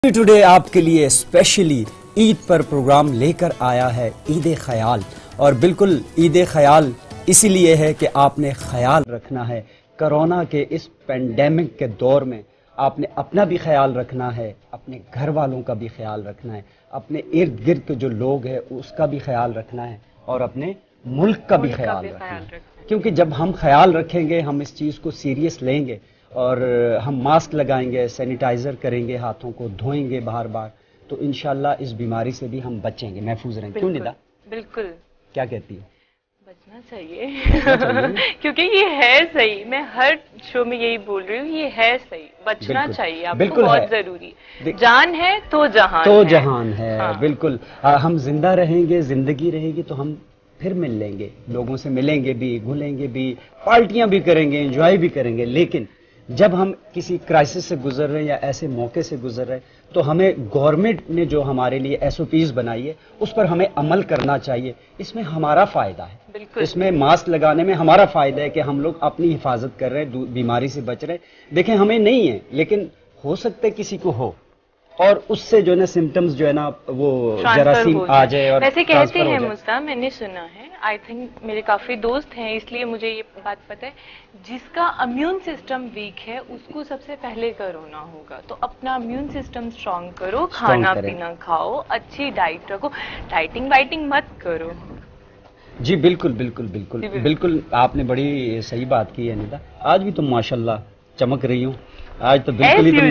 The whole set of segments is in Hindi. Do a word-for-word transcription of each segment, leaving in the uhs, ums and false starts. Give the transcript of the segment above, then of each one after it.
टुडे आपके लिए स्पेशली ईद पर प्रोग्राम लेकर आया है ईद ख्याल। और बिल्कुल ईद ख्याल इसीलिए है कि आपने ख्याल रखना है कोरोना के इस पेंडेमिक के दौर में। आपने अपना भी ख्याल रखना है, अपने घर वालों का भी ख्याल रखना है, अपने इर्द गिर्द के जो लोग हैं उसका भी ख्याल रखना है और अपने मुल्क का भी ख्याल रखना है। क्योंकि जब हम ख्याल रखेंगे, हम इस चीज़ को सीरियस लेंगे और हम मास्क लगाएंगे, सैनिटाइजर करेंगे, हाथों को धोएंगे बार बार, तो इंशाल्लाह इस बीमारी से भी हम बचेंगे, महफूज रहेंगे। क्यों निदा? बिल्कुल। क्या कहती है? बचना चाहिए क्योंकि ये है सही। मैं हर शो में यही बोल रही हूँ, ये है सही, बचना चाहिए आपको, बहुत जरूरी। जान है तो जहान तो है। जहान है। हाँ। बिल्कुल। आ, हम जिंदा रहेंगे, जिंदगी रहेगी तो हम फिर मिल लेंगे, लोगों से मिलेंगे भी, घुलेंगे भी, पार्टियां भी करेंगे, एंजॉय भी करेंगे। लेकिन जब हम किसी क्राइसिस से गुजर रहे हैं या ऐसे मौके से गुजर रहे हैं तो हमें गवर्नमेंट ने जो हमारे लिए एसओपीज बनाई है उस पर हमें अमल करना चाहिए। इसमें हमारा फायदा है, इसमें मास्क लगाने में हमारा फायदा है कि हम लोग अपनी हिफाजत कर रहे हैं, बीमारी से बच रहे हैं। देखें, हमें नहीं है लेकिन हो सकता है किसी को हो और उससे जो है ना सिम्टम्स जो है ना वो जरासीम आ जाए। और वैसे कहते हैं मुस्ता, मैंने सुना है, आई थिंक मेरे काफी दोस्त हैं इसलिए मुझे ये बात पता है, जिसका इम्यून सिस्टम वीक है उसको सबसे पहले कोरोना होगा। तो अपना इम्यून सिस्टम स्ट्रांग करो, खाना पीना खाओ, अच्छी डाइट रखो, डाइटिंग वाइटिंग मत करो। जी बिल्कुल बिल्कुल बिल्कुल बिल्कुल, बिल्कुल आपने बड़ी सही बात की है निदा। आज भी तुम माशाल्लाह चमक रही हो, आज तो बिल्कुल ही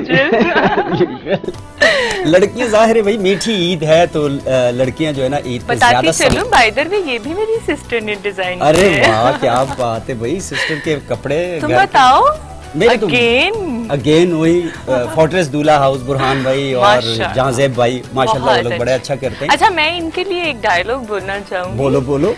तुम लड़कियां, जाहिर है भाई मीठी ईद है तो लड़कियां जो है ना ईद पे ज्यादा चलो। बाय द वे ये भी मेरी सिस्टर ने डिजाइन। अरे वाह क्या बात है भाई, सिस्टर के कपड़े। तुम बताओ। मेरे अगेन अगेन वही फोर्ट्रेस दूल्हा हाउस, बुरहान भाई और जहांजेब भाई, माशाल्लाह वो लोग बड़े अच्छा करते हैं। अच्छा, मैं इनके लिए एक डायलॉग बोलना चाहूंगी। बोलो बोलो।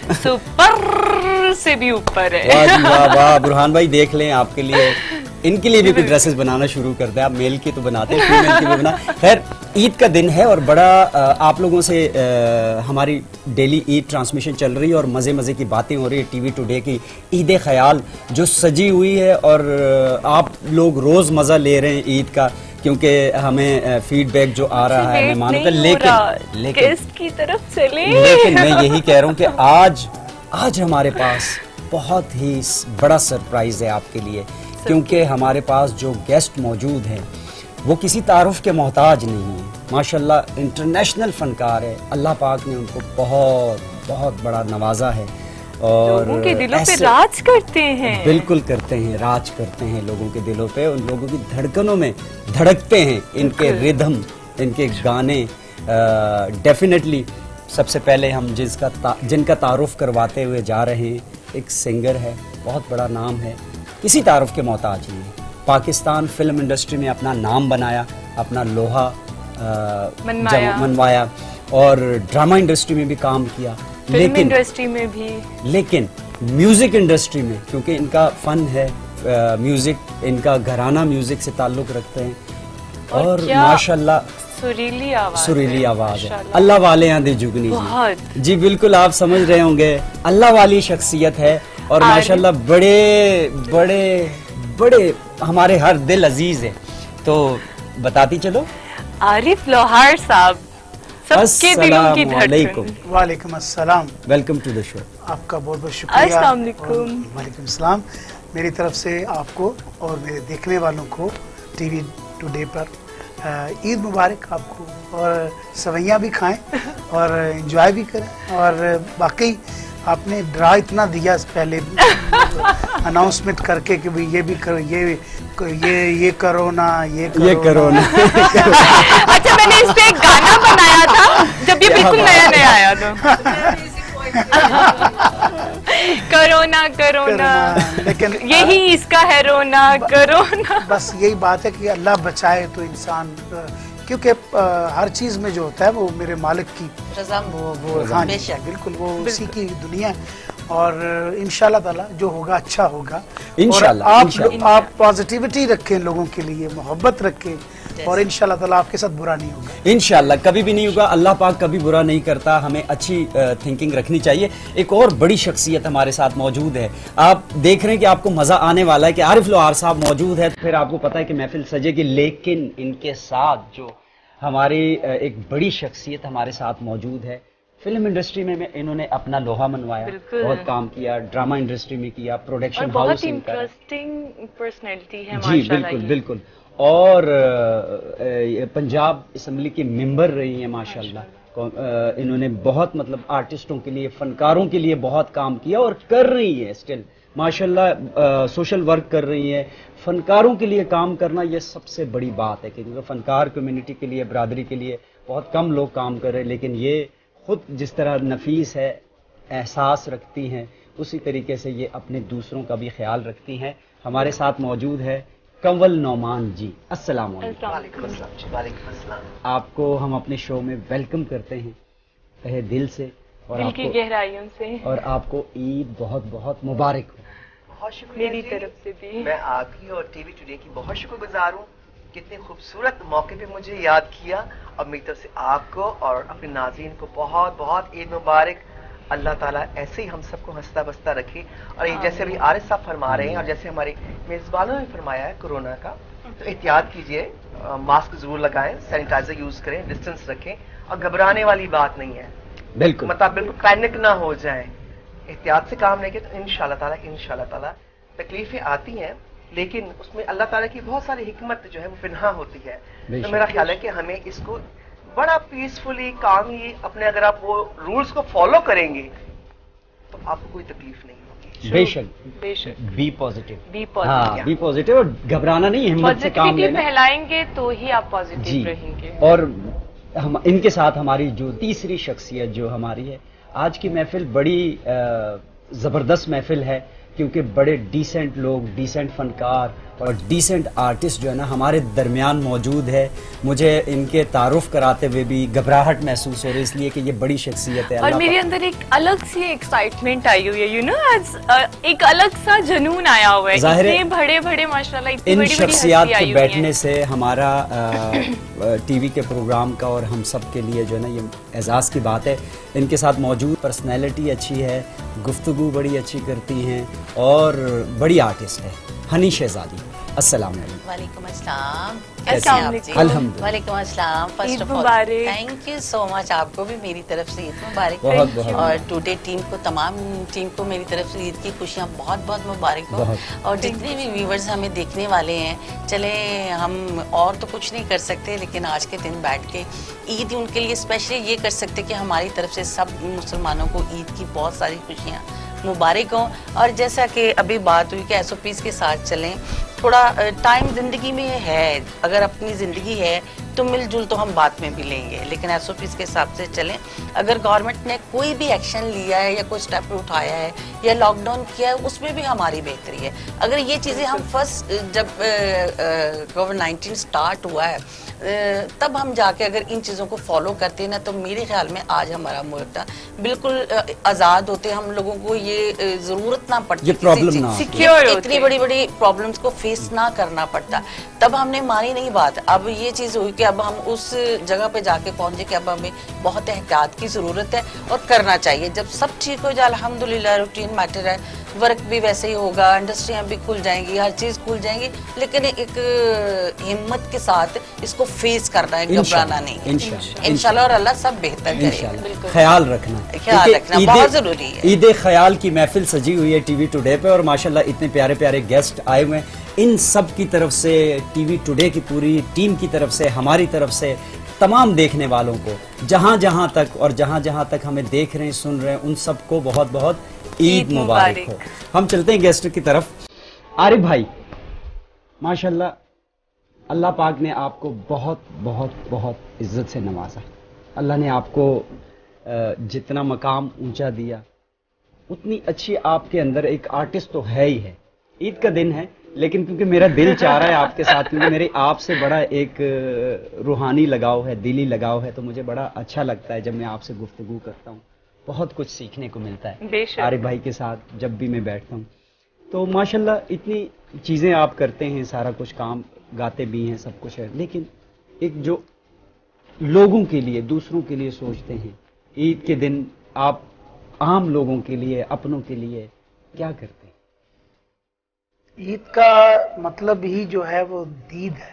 सुपर से भी ऊपर है। वाह जी वाह वाह, बुरहान भाई देख लें आपके लिए, इनके लिए भी कुछ ड्रेसेस बनाना शुरू कर दे। आप मेल की तो बनाते हैं, फीमेल की भी बना। खैर ईद का दिन है और बड़ा आप लोगों से आ, हमारी डेली ईद ट्रांसमिशन चल रही है और मज़े मज़े की बातें हो रही है। टीवी टुडे की ईद ख्याल जो सजी हुई है और आप लोग रोज़ मज़ा ले रहे हैं ईद का, क्योंकि हमें फीडबैक जो आ रहा है मेहमानों का। लेकिन लेकिन गेस्ट की तरफ चले। लेकिन मैं यही कह रहा हूँ कि आज आज हमारे पास बहुत ही बड़ा सरप्राइज है आपके लिए, क्योंकि हमारे पास जो गेस्ट मौजूद हैं वो किसी तारुफ के मोहताज नहीं है। माशाल्लाह इंटरनेशनल फनकार है, अल्लाह पाक ने उनको बहुत बहुत बड़ा नवाजा है और लोगों के दिलों पे राज करते हैं। बिल्कुल करते हैं, राज करते हैं लोगों के दिलों पे, उन लोगों की धड़कनों में धड़कते हैं इनके रिदम, इनके गाने। डेफिनेटली सबसे पहले हम जिसका ता, जिनका तारुफ करवाते हुए जा रहे हैं, एक सिंगर है, बहुत बड़ा नाम है, किसी तारुफ के मोहताज नहीं है। पाकिस्तान फिल्म इंडस्ट्री में अपना नाम बनाया, अपना लोहा मनवाया, मनवाया और ड्रामा इंडस्ट्री में भी काम किया, फिल्म इंडस्ट्री में भी, लेकिन म्यूजिक इंडस्ट्री में, क्योंकि इनका फन है म्यूजिक, इनका घराना म्यूजिक से ताल्लुक रखते हैं और, और माशाल्लाह सुरीली आवाज सुरीली आवाज है। अल्लाह वाले यहाँ दे जुगनी जी। जी बिल्कुल, आप समझ रहे होंगे, अल्लाह वाली शख्सियत है और माशाल्लाह बड़े बड़े बड़े हमारे हर दिल अजीज है। तो बताती चलो, आरिफ लोहार साहब, सबके दिलों की धड़कन। वालेकुम अस्सलाम, वेलकम टू द शो। आपका बहुत बहुत शुक्रिया। अस्सलाम वालेकुम। वालेकुम अस्सलाम। मेरी तरफ से आपको और मेरे देखने वालों को टीवी टुडे पर ईद मुबारक आपको, और सवैयाँ भी खाएं और एंजॉय भी करें। और बाकी आपने ड्रा इतना दिया पहले अनाउंसमेंट करके कि भाई ये भी करो, ये ये ये करो ना, ये करो ये करो ना। अच्छा, मैंने इस पे एक गाना बनाया था जब ये बिल्कुल नया नया आया था। करोना करोना, लेकिन यही इसका है रोना, करोना। बस यही बात है कि अल्लाह बचाए तो इंसान, क्योंकि हर चीज में जो होता है वो मेरे मालिक की रज़ा, वो वो हाँ बिल्कुल वो उसी की दुनिया। और इंशाल्लाह ताला जो होगा अच्छा होगा। इंशाल्लाह आप इंशाल्लाह। आप पॉजिटिविटी रखें, लोगों के लिए मोहब्बत रखें और इंशाल्लाह ताला आपके साथ बुरा नहीं होगा। इंशाल्लाह कभी भी नहीं होगा, अल्लाह पाक कभी बुरा नहीं करता, हमें अच्छी थिंकिंग रखनी चाहिए। एक और बड़ी शख्सियत हमारे साथ मौजूद है, आप देख रहे हैं कि आपको मजा आने वाला है कि आरिफ लोहार साहब मौजूद है, तो फिर आपको पता है कि महफिल सजेगी। लेकिन इनके साथ जो हमारी अ, एक बड़ी शख्सियत हमारे साथ मौजूद है। फिल्म इंडस्ट्री में, में इन्होंने अपना लोहा मनवाया, बिल्कुल। बहुत काम किया, ड्रामा इंडस्ट्री में किया, और प्रोडक्शन बहुत हाउस ही इनका है। इंटरेस्टिंग पर्सनैलिटी है जी माशाल्लाह बिल्कुल ये। बिल्कुल। और अ, अ, पंजाब असेंबली की मेंबर रही हैं माशाल्लाह। को- अ, इन्होंने बहुत मतलब आर्टिस्टों के लिए, फनकारों के लिए बहुत काम किया और कर रही है स्टिल माशाल्लाह। अ, सोशल वर्क कर रही है। फनकारों के लिए काम करना ये सबसे बड़ी बात है, क्योंकि फनकार कम्युनिटी के लिए, बरादरी के लिए बहुत कम लोग काम कर रहे हैं, लेकिन ये खुद जिस तरह नफीस है, एहसास रखती हैं, उसी तरीके से ये अपने दूसरों का भी ख्याल रखती हैं। हमारे साथ मौजूद है कंवल नौमान जी। अस्सलाम वालेकुम। वालेकुम अस्सलाम जी, वालेकुम अस्सलाम। आपको हम अपने शो में वेलकम करते हैं तहे दिल से, और दिल की आपको गहराइयों से और आपको ईद बहुत बहुत मुबारक हो। बहुत शुक्रिया मेरी जी। तरफ से भी। मैं आपकी और टीवी टुडे की बहुत शुक्रगुजार हूँ, कितने खूबसूरत मौके पे मुझे याद किया। और मेरी तरफ से आपको और अपने नाज़रीन को बहुत बहुत ईद मुबारक। अल्लाह ताला ऐसे ही हम सबको हंसता बसता रखे। और ये जैसे अभी आरिफ साहब फरमा रहे हैं और जैसे हमारे मेजबानों ने फरमाया है कोरोना का, तो एहतियात कीजिए, मास्क जरूर लगाएं, सैनिटाइजर यूज करें, डिस्टेंस रखें, और घबराने वाली बात नहीं है। बिल्कुल मतलब बिल्कुल पैनिक ना हो जाए, एहतियात से काम लेंगे तो इंशाल्लाह ताला इंशाल्लाह ताला तकलीफें आती हैं, लेकिन उसमें अल्लाह ताला की बहुत सारी हिकमत जो है वो पिन्हा होती है। तो मेरा ख्याल है कि हमें इसको बड़ा पीसफुली, कामली अपने, अगर आप वो रूल्स को फॉलो करेंगे तो आपको कोई तकलीफ नहीं होगी। बेशक बेशक बी पॉजिटिव, बी हाँ पॉजिटिव। बी पॉजिटिव, और घबराना नहीं, हिम्मत से काम पॉजिटिविटी लेना। फैलाएंगे तो ही आप जी। पॉजिटिव रहेंगे। और हम इनके साथ हमारी जो तीसरी शख्सियत जो हमारी है, आज की महफिल बड़ी अ, जबरदस्त महफिल है, क्योंकि बड़े डिसेंट लोग, डिसेंट फनकार और डिसेंट आर्टिस्ट जो है ना हमारे दरमियान मौजूद है। मुझे इनके तारुफ कराते हुए भी घबराहट महसूस हो रही है, इसलिए कि ये बड़ी शख्सियत है। और अल्लाह मेरे पा- अंदर एक अलग सी एक्साइटमेंट आई हुई है, यू नो, आज अ, एक अलग सा जुनून आया हुआ है। जाहिर है, इतने बड़े बड़े माशाल्लाह, इतनी इन बड़ी बड़ी शख्सियात हस्ती के आई हुई बैठने है। से हमारा टीवी के प्रोग्राम का और हम सब के लिए जो है ना ये एजाज़ की बात है। इनके साथ मौजूद पर्सनैलिटी अच्छी है, गुफ्तगू बड़ी अच्छी करती हैं और बड़ी आर्टिस्ट है हनी शहजादी। अस्सलाम वालेकुम। वालेकुम अस्सलाम। कैसे कैसे हैं आप हैं? जी? अल्हम्दुलिल्लाह। वालेकुम अस्सलाम। ईद फर्स्ट ऑफ ऑल मुबारक। थैंक यू सो मच, आपको भी मेरी तरफ से ईद मुबारक। बहुत Thank बहुत you। और टुडे टीम को, तमाम टीम को मेरी तरफ से ईद की खुशियाँ बहुत बहुत मुबारक हो। बहुत। और जितने भी व्यूवर्स हमें देखने वाले हैं, चले हम और तो कुछ नहीं कर सकते, लेकिन आज के दिन बैठ के ईद उनके लिए स्पेशली ये कर सकते कि हमारी तरफ से सब मुसलमानों को ईद की बहुत सारी खुशियाँ मुबारक हों। और जैसा कि अभी बात हुई कि एस ओ पीज़ के साथ चलें, थोड़ा टाइम ज़िंदगी में है, अगर अपनी ज़िंदगी है तो मिलजुल तो हम बाद में भी लेंगे, लेकिन एस ओ पीज़ के हिसाब से चलें। अगर गवर्नमेंट ने कोई भी एक्शन लिया है या कोई स्टेप उठाया है या लॉकडाउन किया है, उसमें भी हमारी बेहतरी है। अगर ये चीज़ें हम फर्स्ट जब कोविड नाइन्टीन स्टार्ट हुआ है तब हम जाके अगर इन चीज़ों को फॉलो करते हैं ना, तो मेरे ख्याल में आज हमारा मुल्क बिल्कुल आज़ाद होते, हम लोगों को ये ज़रूरत ना पड़ती, ये प्रॉब्लम ना आती। सिक्योर इतनी बड़ी बड़ी प्रॉब्लम्स को फेस ना करना पड़ता। तब हमने मानी नहीं बात। अब ये चीज़ हुई कि अब हम उस जगह पे जाके पहुंचे कि अब हमें बहुत एहतियात की ज़रूरत है और करना चाहिए। जब सब ठीक हो जाए, अल्हम्दुलिल्लाह, रूटीन मैटर है, वर्क भी वैसे ही होगा, इंडस्ट्रियाँ भी खुल जाएंगी, हर चीज़ खुल जाएंगी, लेकिन एक हिम्मत के साथ इसको फेस करना है, घबराना नहीं है। इंशाल्लाह, इंशाल्लाह, और अल्लाह सब बेहतर करेगा। इंशाल्लाह। ख्याल रखना, ख्याल क्योंकि रखना ईद- बहुत ज़रूरी है। ईद ख्याल की महफिल सजी हुई है टीवी टुडे पे, और माशाल्लाह इतने प्यारे प्यारे गेस्ट आए हुए हैं। इन सब की तरफ से, टीवी टुडे की पूरी टीम की तरफ से, हमारी तरफ से, तमाम देखने वालों को जहां जहां तक और जहां जहां तक हमें देख रहे हैं, सुन रहे हैं, उन सबको बहुत बहुत ईद ईद मुबारक हो। मुबारक। हम चलते हैं गेस्ट की तरफ। आरिफ भाई, माशाल्लाह अल्लाह पाक ने आपको बहुत बहुत बहुत इज्जत से नवाजा। अल्लाह ने आपको अ, जितना मकाम ऊंचा दिया, उतनी अच्छी आपके अंदर एक आर्टिस्ट तो है ही है। ईद का दिन है, लेकिन क्योंकि मेरा दिल चाह रहा है आपके साथ, क्योंकि मेरे आपसे बड़ा एक अ, रूहानी लगाव है, दिली लगाव है, तो मुझे बड़ा अच्छा लगता है जब मैं आपसे गुफ्तगू करता हूँ। बहुत कुछ सीखने को मिलता है बेशक। आरिफ भाई के साथ जब भी मैं बैठता हूँ। तो माशाल्लाह इतनी चीज़ें आप करते हैं, सारा कुछ काम, गाते भी हैं, सब कुछ है, लेकिन एक जो लोगों के लिए, दूसरों के लिए सोचते हैं, ईद के दिन आप आम लोगों के लिए, अपनों के लिए क्या करते हैं? ईद का मतलब ही जो है वो दीद है,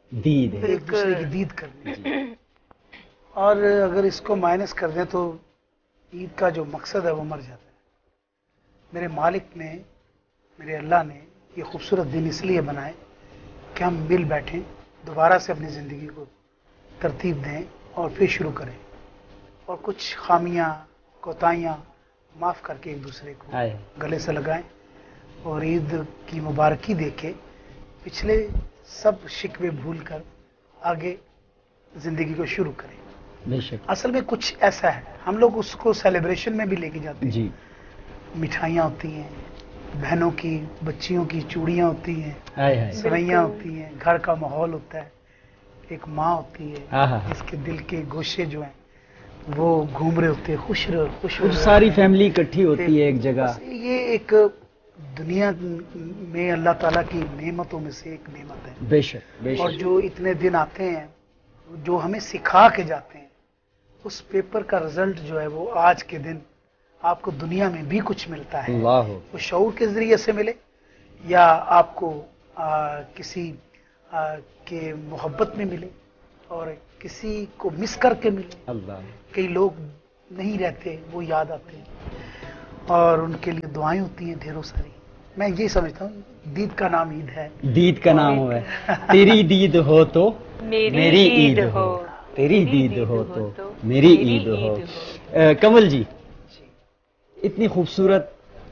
दीद है। एक दूसरे की दीद करनी। और अगर इसको माइनस कर दें तो ईद का जो मकसद है वो मर जाता है। मेरे मालिक ने, मेरे अल्लाह ने ये खूबसूरत दिन इसलिए बनाए कि हम मिल बैठें, दोबारा से अपनी ज़िंदगी को तरतीब दें और फिर शुरू करें, और कुछ खामियां कोताहियां माफ़ करके एक दूसरे को गले से लगाएं और ईद की मुबारकी देके पिछले सब शिकवे भूल कर आगे ज़िंदगी को शुरू करें। बेशक। असल में कुछ ऐसा है, हम लोग उसको सेलिब्रेशन में भी लेके जाते हैं जी। मिठाइयाँ होती हैं, बहनों की बच्चियों की चूड़ियाँ होती हैं, सवैयाँ होती हैं, घर का माहौल होता है, एक माँ होती है जिसके दिल के गोशे जो हैं वो घूम रहे होते हैं, खुश रहे खुश हो, सारी फैमिली इकट्ठी होती है एक जगह। ये एक दुनिया में अल्लाह ताला की नेमतों में से एक नेमत है। बेशक, बेशक। और जो इतने दिन आते हैं जो हमें सिखा के जाते हैं, उस पेपर का रिजल्ट जो है वो आज के दिन आपको दुनिया में भी कुछ मिलता है। वो शऊर के जरिए से मिले या आपको आ, किसी आ, के मोहब्बत में मिले और किसी को मिस करके मिले। अल्लाह। कई लोग नहीं रहते, वो याद आते हैं और उनके लिए दुआएं होती हैं ढेरों सारी। मैं ये समझता हूँ दीद का नाम ईद है। दीद का नाम है। तेरी दीद हो तो मेरी ईद हो, तेरी दीद हो तो मेरी ईद हो। आ, कमल जी, इतनी खूबसूरत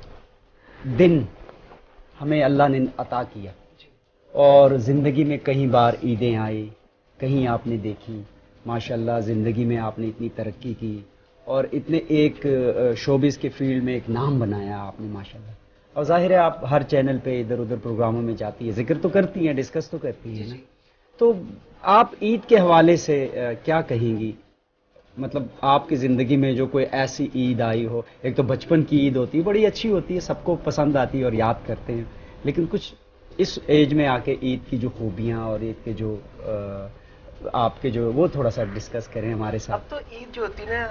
दिन हमें अल्लाह ने अता किया और ज़िंदगी में कई बार ईदें आई, कहीं आपने देखी, माशाल्लाह ज़िंदगी में आपने इतनी तरक्की की और इतने एक शोबिस के फील्ड में एक नाम बनाया आपने माशाल्लाह। और जाहिर है आप हर चैनल पे इधर उधर प्रोग्रामों में जाती है, जिक्र तो करती हैं, डिस्कस तो करती हैं ना। तो आप ईद के हवाले से क्या कहेंगी? मतलब आपकी ज़िंदगी में जो कोई ऐसी ईद आई हो, एक तो बचपन की ईद होती है, बड़ी अच्छी होती है, सबको पसंद आती है और याद करते हैं, लेकिन कुछ इस एज में आके ईद की जो खूबियाँ और ईद के जो आ, आपके जो वो थोड़ा सा डिस्कस करें हमारे साथ। अब तो ईद जो होती है ना,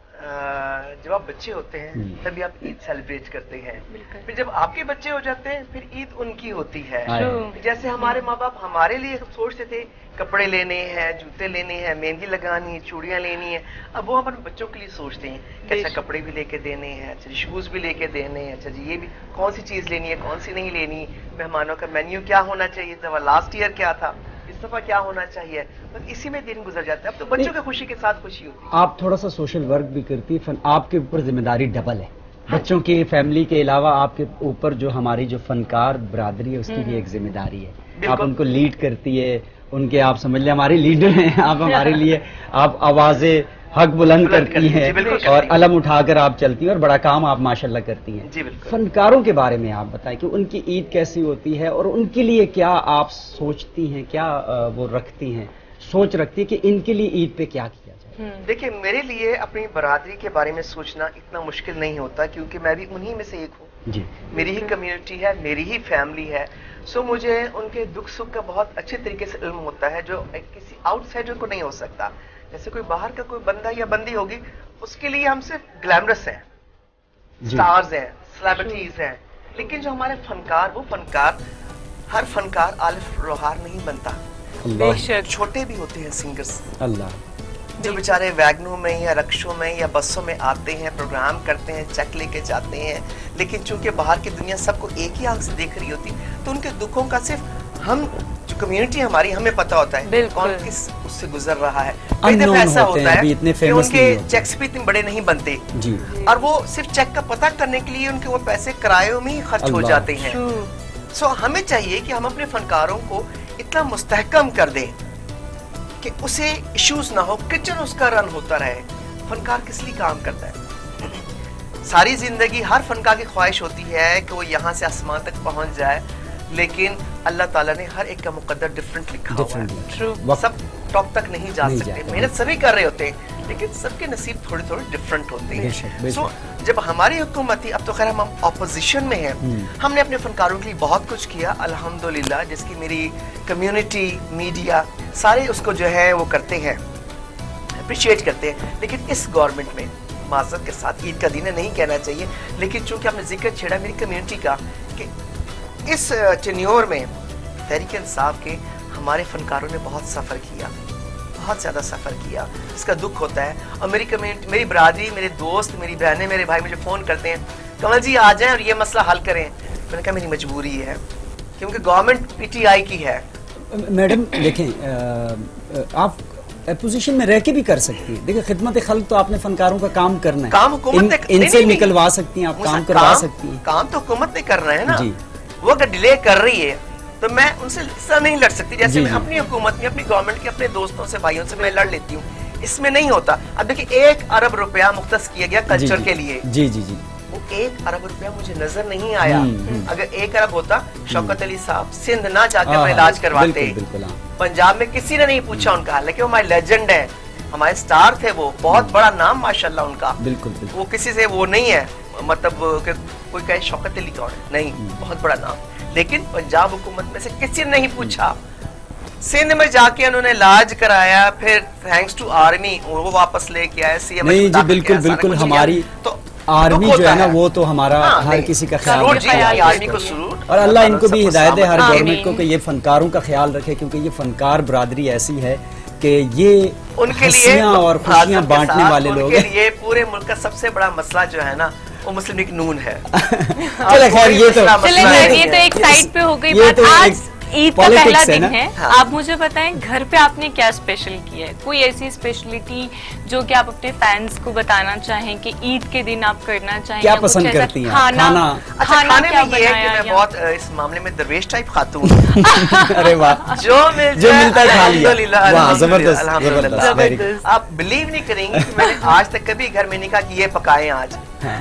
जब आप बच्चे होते हैं तभी आप ईद सेलिब्रेट करते हैं, फिर जब आपके बच्चे हो जाते हैं फिर ईद उनकी होती है। जैसे हमारे माँ बाप हमारे लिए सोचते थे कपड़े लेने हैं, जूते लेने हैं, मेहंदी लगानी है, चूड़ियाँ लेनी है, अब वो अपने बच्चों के लिए सोचते हैं कि अच्छा कपड़े भी लेके देने हैं, अच्छा शूज भी लेके देने हैं, अच्छा जी ये भी कौन सी चीज लेनी है, कौन सी नहीं लेनी, मेहमानों का मेन्यू क्या होना चाहिए था, लास्ट ईयर क्या था, इस दफा क्या होना चाहिए, बस इसी में दिन गुजर जाता है। अब तो बच्चों की खुशी के साथ खुशी होती है। आप थोड़ा सा सोशल वर्क भी करती है, आपके ऊपर जिम्मेदारी डबल है, बच्चों की फैमिली के अलावा आपके ऊपर जो हमारी जो फनकार बरादरी है उसकी भी एक जिम्मेदारी है। आप उनको लीड करती है, उनके आप समझ लें हमारे लीडर हैं आप, हमारे लिए आप आवाजें हक बुलंद करती हैं और अलम उठाकर आप चलती हैं और बड़ा काम आप माशाल्लाह करती हैं। फनकारों के बारे में आप बताएं कि उनकी ईद कैसी होती है और उनके लिए क्या आप सोचती हैं, क्या वो रखती हैं, सोच रखती है कि इनके लिए ईद पे क्या किया जाए? देखिए मेरे लिए अपनी बरादरी के बारे में सोचना इतना मुश्किल नहीं होता क्योंकि मैं भी उन्हीं में से एक हूँ जी। मेरी ही कम्युनिटी है, मेरी ही फैमिली है, सो मुझे उनके दुख सुख का बहुत अच्छे तरीके से इल्म होता है जो किसी आउटसाइडर को नहीं हो सकता। जैसे कोई बाहर का कोई बंदा या बंदी होगी उसके लिए हम सिर्फ ग्लैमरस हैं, स्टार्स हैं, सेलिब्रिटीज हैं, लेकिन जो हमारे फनकार, वो फनकार हर फनकार आरिफ लोहार नहीं बनता, छोटे भी होते हैं सिंगर्स अल्लाह जो बेचारे वैगनों में या रक्षों में या बसों में आते हैं, प्रोग्राम करते हैं, चेक लेके जाते हैं, लेकिन चूंकि बाहर की दुनिया सबको एक ही आंख से देख रही होती तो उनके दुखों का सिर्फ हम जो कम्युनिटी हमारी हमें पता होता है कौन किस उससे गुजर रहा है। कई दफा ऐसा होता है कि उनके चेक्स भी इतने बड़े नहीं बनते जी। और वो सिर्फ चेक का पता करने के लिए उनके वो पैसे किरायों में ही खर्च हो जाते हैं। सो हमें चाहिए कि हम अपने फनकारों को इतना मुस्तहकम कर दें कि उसे इश्यूज ना हो, किचन उसका रन होता रहे। फनकार किस लिए काम करता है? सारी जिंदगी हर फनकार की ख्वाहिश होती है कि वो यहाँ से आसमान तक पहुंच जाए, लेकिन अल्लाह ताला ने हर एक का मुकद्दर डिफरेंट लिखा हुआ है। सब टॉप तक नहीं जा सकते, मेहनत सभी कर रहे होते हैं, लेकिन सबके नसीब थोड़े थोड़े डिफरेंट होते हैं। सो जब हमारी हुकूमत थी, अब तो खैर हम ऑपोजिशन में हैं, हमने अपने फनकारों के लिए बहुत कुछ किया अल्हम्दुलिल्लाह, जिसकी मेरी कम्युनिटी, मीडिया सारे उसको जो है वो करते हैं, अप्रिशिएट करते हैं। लेकिन इस गवर्नमेंट में माज़रत के साथ ईद का दिन नहीं कहना चाहिए, लेकिन चूंकि आपने जिक्र छेड़ा मेरी कम्युनिटी का कि इस टेन्योर में तहरीक इंसाफ के हमारे फनकारों ने बहुत सफ़र किया, बहुत ज़्यादा सफ़र किया, इसका दुख होता है। और मेरी कम्युनिटी, मेरी बरादरी, मेरे दोस्त, मेरी बहनें, मेरे भाई मुझे फ़ोन करते हैं, कमल जी आ जाएं और ये मसला हल करें। मैंने कहा मेरी मजबूरी है, क्योंकि गवर्नमेंट पीटीआई की है। मैडम देखें, आप पोजीशन में रह के भी कर सकती है। देखिए खिदमत खल्क तो आपने फनकारों का काम करना है, काम हुकूमत ने, इन, इनसे निकलवा सकती हैं आप, काम करवा सकती हैं। काम तो हुकूमत ने करना है ना, वो अगर डिले कर रही है तो मैं उनसे इससे नहीं लड़ सकती, जैसे मैं अपनी हुकूमत में, अपनी गवर्नमेंट के, अपने दोस्तों से, भाइयों से मैं लड़ लेती हूँ। इसमें नहीं होता। अब देखिए एक अरब रुपया मुख्तस किया गया कल्चर के लिए, जी जी जी, वो एक अरब रुपया मुझे नजर नहीं आया। अगर एक अरब होता, शौकत अली साहब सिंध ना जाकर अपना इलाज करवाते। पंजाब में किसी ने नहीं पूछा उनका, हालांकि वो हमारे लेजेंड है, हमारे स्टार थे, वो बहुत बड़ा नाम माशाल्लाह उनका। बिल्कुल, वो किसी से वो नहीं है, मतलब कोई कहे शौकत अली कौन है, नहीं, बहुत बड़ा नाम। लेकिन पंजाब हुकूमत में से किसी ने नहीं पूछा। सिंध में जाके उन्होंने इलाज कराया, फिर थैंक्स टू आर्मी वो वापस लेके आए। नहीं जी, बिल्कुल बिल्कुल, हमारी तो आर्मी जो है ना, वो तो हमारा हाँ, हर किसी का ख्याल आर्मी को सलूट, और अल्लाह इनको भी हिदायत है हर गवर्नमेंट को कि ये फनकारों का ख्याल रखे, क्योंकि ये फनकार बरादरी ऐसी है कि ये उनके लिए और खुशियां बांटने वाले लोग हैं। ये पूरे मुल्क का सबसे बड़ा मसला जो है ना, वो मुस्लिम लीग नून है। चले खैर, ये तो ये तो एक साइड पे हो गई बात। आज ईद का पहला दिन है, हाँ। आप मुझे बताएं घर पे आपने क्या स्पेशल किया है? कोई ऐसी स्पेशलिटी जो कि आप अपने फैंस को बताना चाहें कि ईद के दिन आप करना चाहें? क्या पसंद करती हैं? खाना, खाना, अच्छा, खाना खाने क्या में ये है कि मैं बहुत इस मामले में दरवेश टाइप खातून हूं। अरे वाह, जो मिल जो मिलता है खा लिया। वाह, जबरदस्त जबरदस्त। आप बिलीव नहीं करेंगे, मैंने आज तक कभी घर में नहीं कहा कि ये पकाएं आज,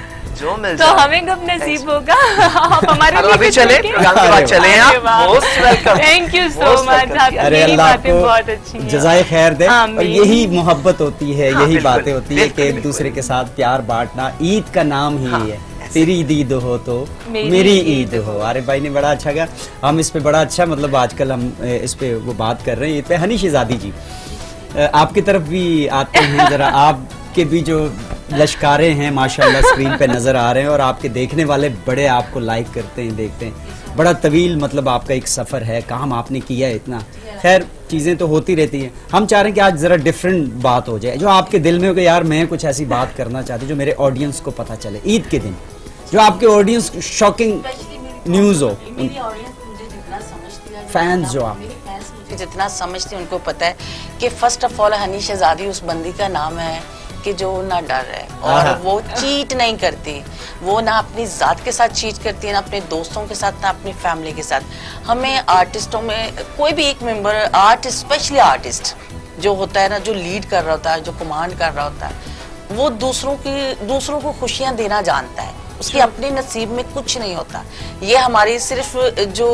जो मिल तो हमें कब नसीब होगा? आप हमारे लिए अभी चले, प्रोग्राम के बाद चले आप। Most welcome, thank you so much. अरे अल्लाह आपको जज़ाए खैर दे। और यही मोहब्बत होती है, यही बातें होती है कि एक दूसरे के साथ प्यार बांटना। ईद का नाम ही है, तेरी ईद हो तो मेरी ईद हो। आरिफ भाई ने बड़ा अच्छा कहा, हम इस पे बड़ा अच्छा, मतलब आजकल हम इस पे वो बात कर रहे हैं ईद पे। हनी शहजादी जी आपकी तरफ भी आते हैं, जरा आपके भी जो लश्कारे हैं माशाल्लाह स्क्रीन पे नजर आ रहे हैं, और आपके देखने वाले बड़े आपको लाइक करते हैं, देखते हैं। बड़ा तवील मतलब आपका एक सफर है, काम आपने किया है इतना। खैर चीजें तो होती रहती हैं, हम चाह रहे हैं कि आज जरा डिफरेंट बात हो जाए, जो आपके दिल में हो कि यार मैं कुछ ऐसी बात करना चाहती हूँ जो मेरे ऑडियंस को पता चले ईद के दिन, जो आपके ऑडियंस शॉकिंग न्यूज हो। फैंस जो आप जितना समझते हैं उनको पता है कि फर्स्ट ऑफ ऑल हनी शहजादी उस बंदी का नाम है कि जो ना डर है और वो चीट नहीं करती, वो ना अपनी जात के साथ चीट करती है, ना अपने दोस्तों के साथ, ना अपनी फैमिली के साथ। हमें आर्टिस्टों में कोई भी एक मेंबर आर्टिस्ट, स्पेशली आर्टिस्ट जो होता है ना, जो लीड कर रहा होता है, जो कमांड कर रहा होता है, वो दूसरों की दूसरों को खुशियां देना जानता है, उसके अपने नसीब में कुछ नहीं होता। ये हमारी सिर्फ जो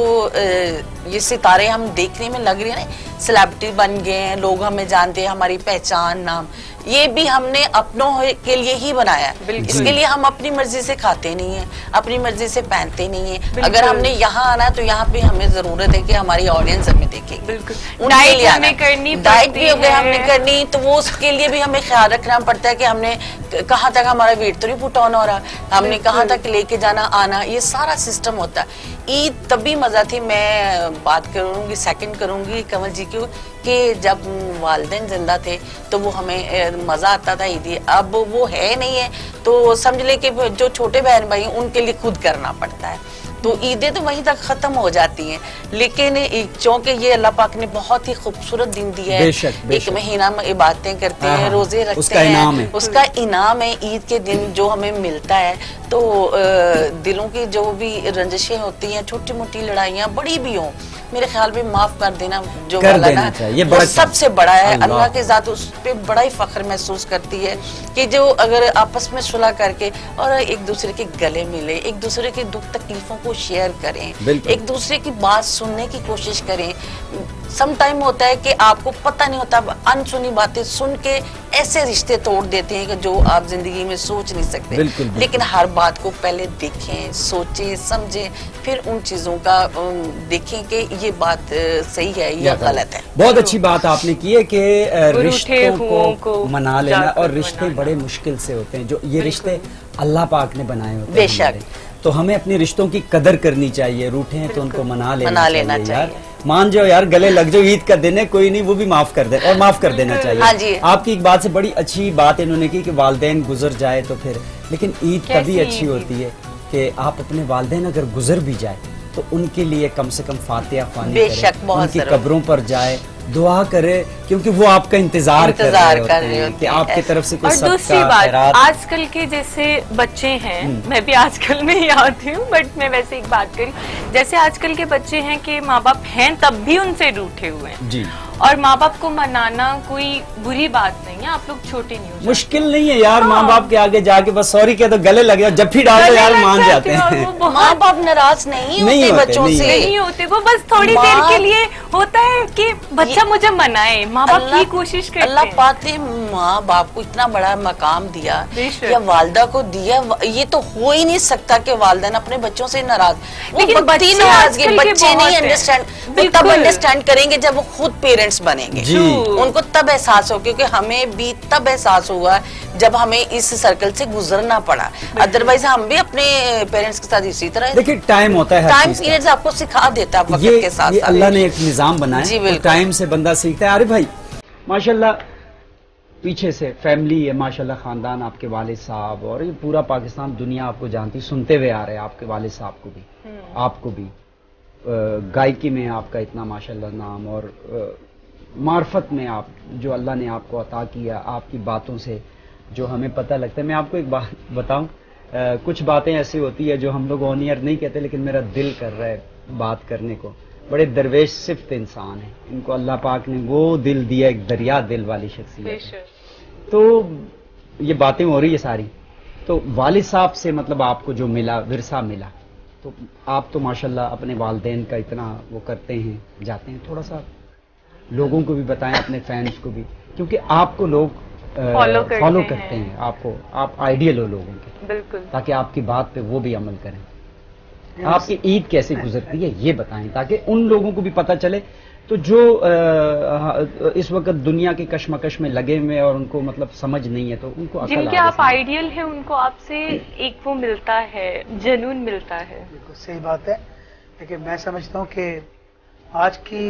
ये सितारे हम देखने में लग रहे हैं ना, सेलिब्रिटी बन गए हैं, लोग हमें जानते हैं, हमारी पहचान, नाम, ये भी हमने अपनों के लिए ही बनाया है। इसके लिए हम अपनी मर्जी से खाते नहीं है, अपनी मर्जी से पहनते नहीं है। अगर हमने यहाँ आना है तो यहाँ पे हमें जरूरत है कि हमारी ऑडियंस हमें देखे। डाइट हमें करनी, डाइट भी अगर हमने करनी तो वो उसके लिए भी हमें ख्याल रखना पड़ता है कि हमने कहाँ तक हमारा वेट तो नहीं पुट ऑन हो रहा, हमने कहाँ तक लेके जाना आना, ये सारा सिस्टम होता है। ईद तभी मजा थी, मैं बात करूंगी सेकंड करूंगी कमल जी की, कि जब वालिदैन जिंदा थे तो वो हमें मजा आता था ईदी। अब वो है नहीं है तो समझ ले कि जो छोटे बहन भाई उनके लिए खुद करना पड़ता है, तो ईदें तो वहीं तक खत्म हो जाती हैं। लेकिन चूंकि ये अल्लाह पाक ने बहुत ही खूबसूरत दिन दिया है, बेशक, बेशक। एक महीना में इबादतें करते हैं, रोजे रखते उसका हैं, इनाम है। उसका इनाम है ईद के दिन जो हमें मिलता है। तो दिलों की जो भी रंजिशें होती हैं, छोटी मोटी लड़ाइयाँ बड़ी भी हों, मेरे ख्याल में माफ कर देना जो कर वाला ना ये वो सबसे बड़ा है। अल्लाह के ज़ात उस पे बड़ा ही फख्र महसूस करती है कि जो अगर आपस में सुलह करके और एक दूसरे के गले मिले, एक दूसरे के दुख तकलीफों को शेयर करें, एक दूसरे की बात सुनने की कोशिश करें। सम टाइम होता है कि आपको पता नहीं होता, अनसुनी बातें सुन के ऐसे रिश्ते तोड़ देते हैं कि जो आप जिंदगी में सोच नहीं सकते। बिल्कुल, बिल्कुल। लेकिन हर बात को पहले देखें, सोचें, समझें, फिर उन चीजों का देखें कि ये बात सही है या गलत है। बहुत अच्छी बात आपने की है कि रिश्तों को मना लेना, और रिश्ते बड़े मुश्किल से होते हैं, जो ये रिश्ते अल्लाह पाक ने बनाए होते हैं, बेशक। तो हमें अपने रिश्तों की कदर करनी चाहिए, रूठे हैं तो उनको मना लेना चाहिए यार। मान जाओ यार, गले लग जाओ, ईद का दिन है, कोई नहीं, वो भी माफ कर दे और माफ कर देना चाहिए। हाँ जी। आपकी एक बात से बड़ी अच्छी बात इन्होंने की कि वालिदैन गुजर जाए तो फिर, लेकिन ईद तभी अच्छी होती है कि आप अपने वालिदैन अगर गुजर भी जाए तो उनके लिए कम से कम फातिहा ख्वानी करें, उनकी कब्रों पर जाए, दुआ करे, क्योंकि वो आपका इंतजार, इंतजार कर रहे होते हैं कि आपकी तरफ से कुछ और दूसरी बात, आजकल के जैसे बच्चे हैं, मैं भी आजकल में ही आती हूँ, बट मैं वैसे एक बात करी, जैसे आजकल के बच्चे हैं कि माँ बाप हैं तब भी उनसे रूठे हुए हैं जी, और माँ बाप को मनाना कोई बुरी बात नहीं है, आप लोग छोटे नहीं हो, मुश्किल नहीं है यार। माँ बाप के आगे जाके बस सॉरी कह दो, गले लगे, जब भी डाल दो यार, मान जाते हैं। माँ बाप नाराज नहीं होते बच्चों से, नहीं होते, वो बस थोड़ी देर के लिए होता है कि बच्चा मुझे मनाए, माँ बाप की कोशिश करते हैं। अल्लाह पाक ने माँ बाप को इतना बड़ा मकाम दिया या वालदा को दिया, ये तो हो ही नहीं सकता कि वालिदैन अपने बच्चों से नाराज। लेकिन बच्चे बच्चे नहीं अंडरस्टैंड, वो तब अंडरस्टैंड करेंगे जब वो खुद पेरेंट्स बनेंगे, उनको तब एहसास हो, क्योंकि हमें भी तब एहसास हुआ जब हमें इस सर्कल से गुजरना पड़ा, अदरवाइज हम भी अपने पेरेंट्स के साथ इसी तरह। देखिए टाइम होता है, टाइम पीरियड्स आपको सिखा देता है वक्त के साथ। ये अल्लाह ने एक निजाम बनाया, तो टाइम से बंदा सीखता है। अरे भाई माशाल्लाह पीछे से फैमिली है, माशाल्लाह खानदान, आपके वालिद साहब और ये पूरा पाकिस्तान दुनिया आपको जानती, सुनते हुए आ रहे हैं, आपके वालिद साहब को भी, आपको भी गायकी में आपका इतना माशाल्लाह नाम, और मार्फत में आप जो अल्लाह ने आपको अता किया, आपकी बातों से जो हमें पता लगता है। मैं आपको एक बात बताऊं, कुछ बातें ऐसी होती है जो हम लोग ऑन ईयर नहीं कहते, लेकिन मेरा दिल कर रहा है बात करने को। बड़े दरवेश सिफ्त इंसान है, इनको अल्लाह पाक ने वो दिल दिया, एक दरिया दिल वाली शख्सियत। तो ये बातें हो रही है सारी, तो वालिद साहब से मतलब आपको जो मिला, विरसा मिला, तो आप तो माशाल्लाह अपने वालिदैन का इतना वो करते हैं, जाते हैं, थोड़ा सा लोगों को भी बताएं, अपने फैंस को भी, क्योंकि आपको लोग फॉलो करते, फॉलो करते हैं, हैं आपको, आप आइडियल हो लोगों के, बिल्कुल, ताकि आपकी बात पे वो भी अमल करें। आपकी ईद कैसे गुजरती है ये बताएं, ताकि उन लोगों को भी पता चले, तो जो आ, इस वक्त दुनिया की कश्मकश में लगे हुए और उनको मतलब समझ नहीं है, तो उनको अकल, जिनके आप आइडियल हैं, उनको आपसे एक वो मिलता है, जुनून मिलता है। बिल्कुल सही बात है। लेकिन मैं समझता हूँ कि आज की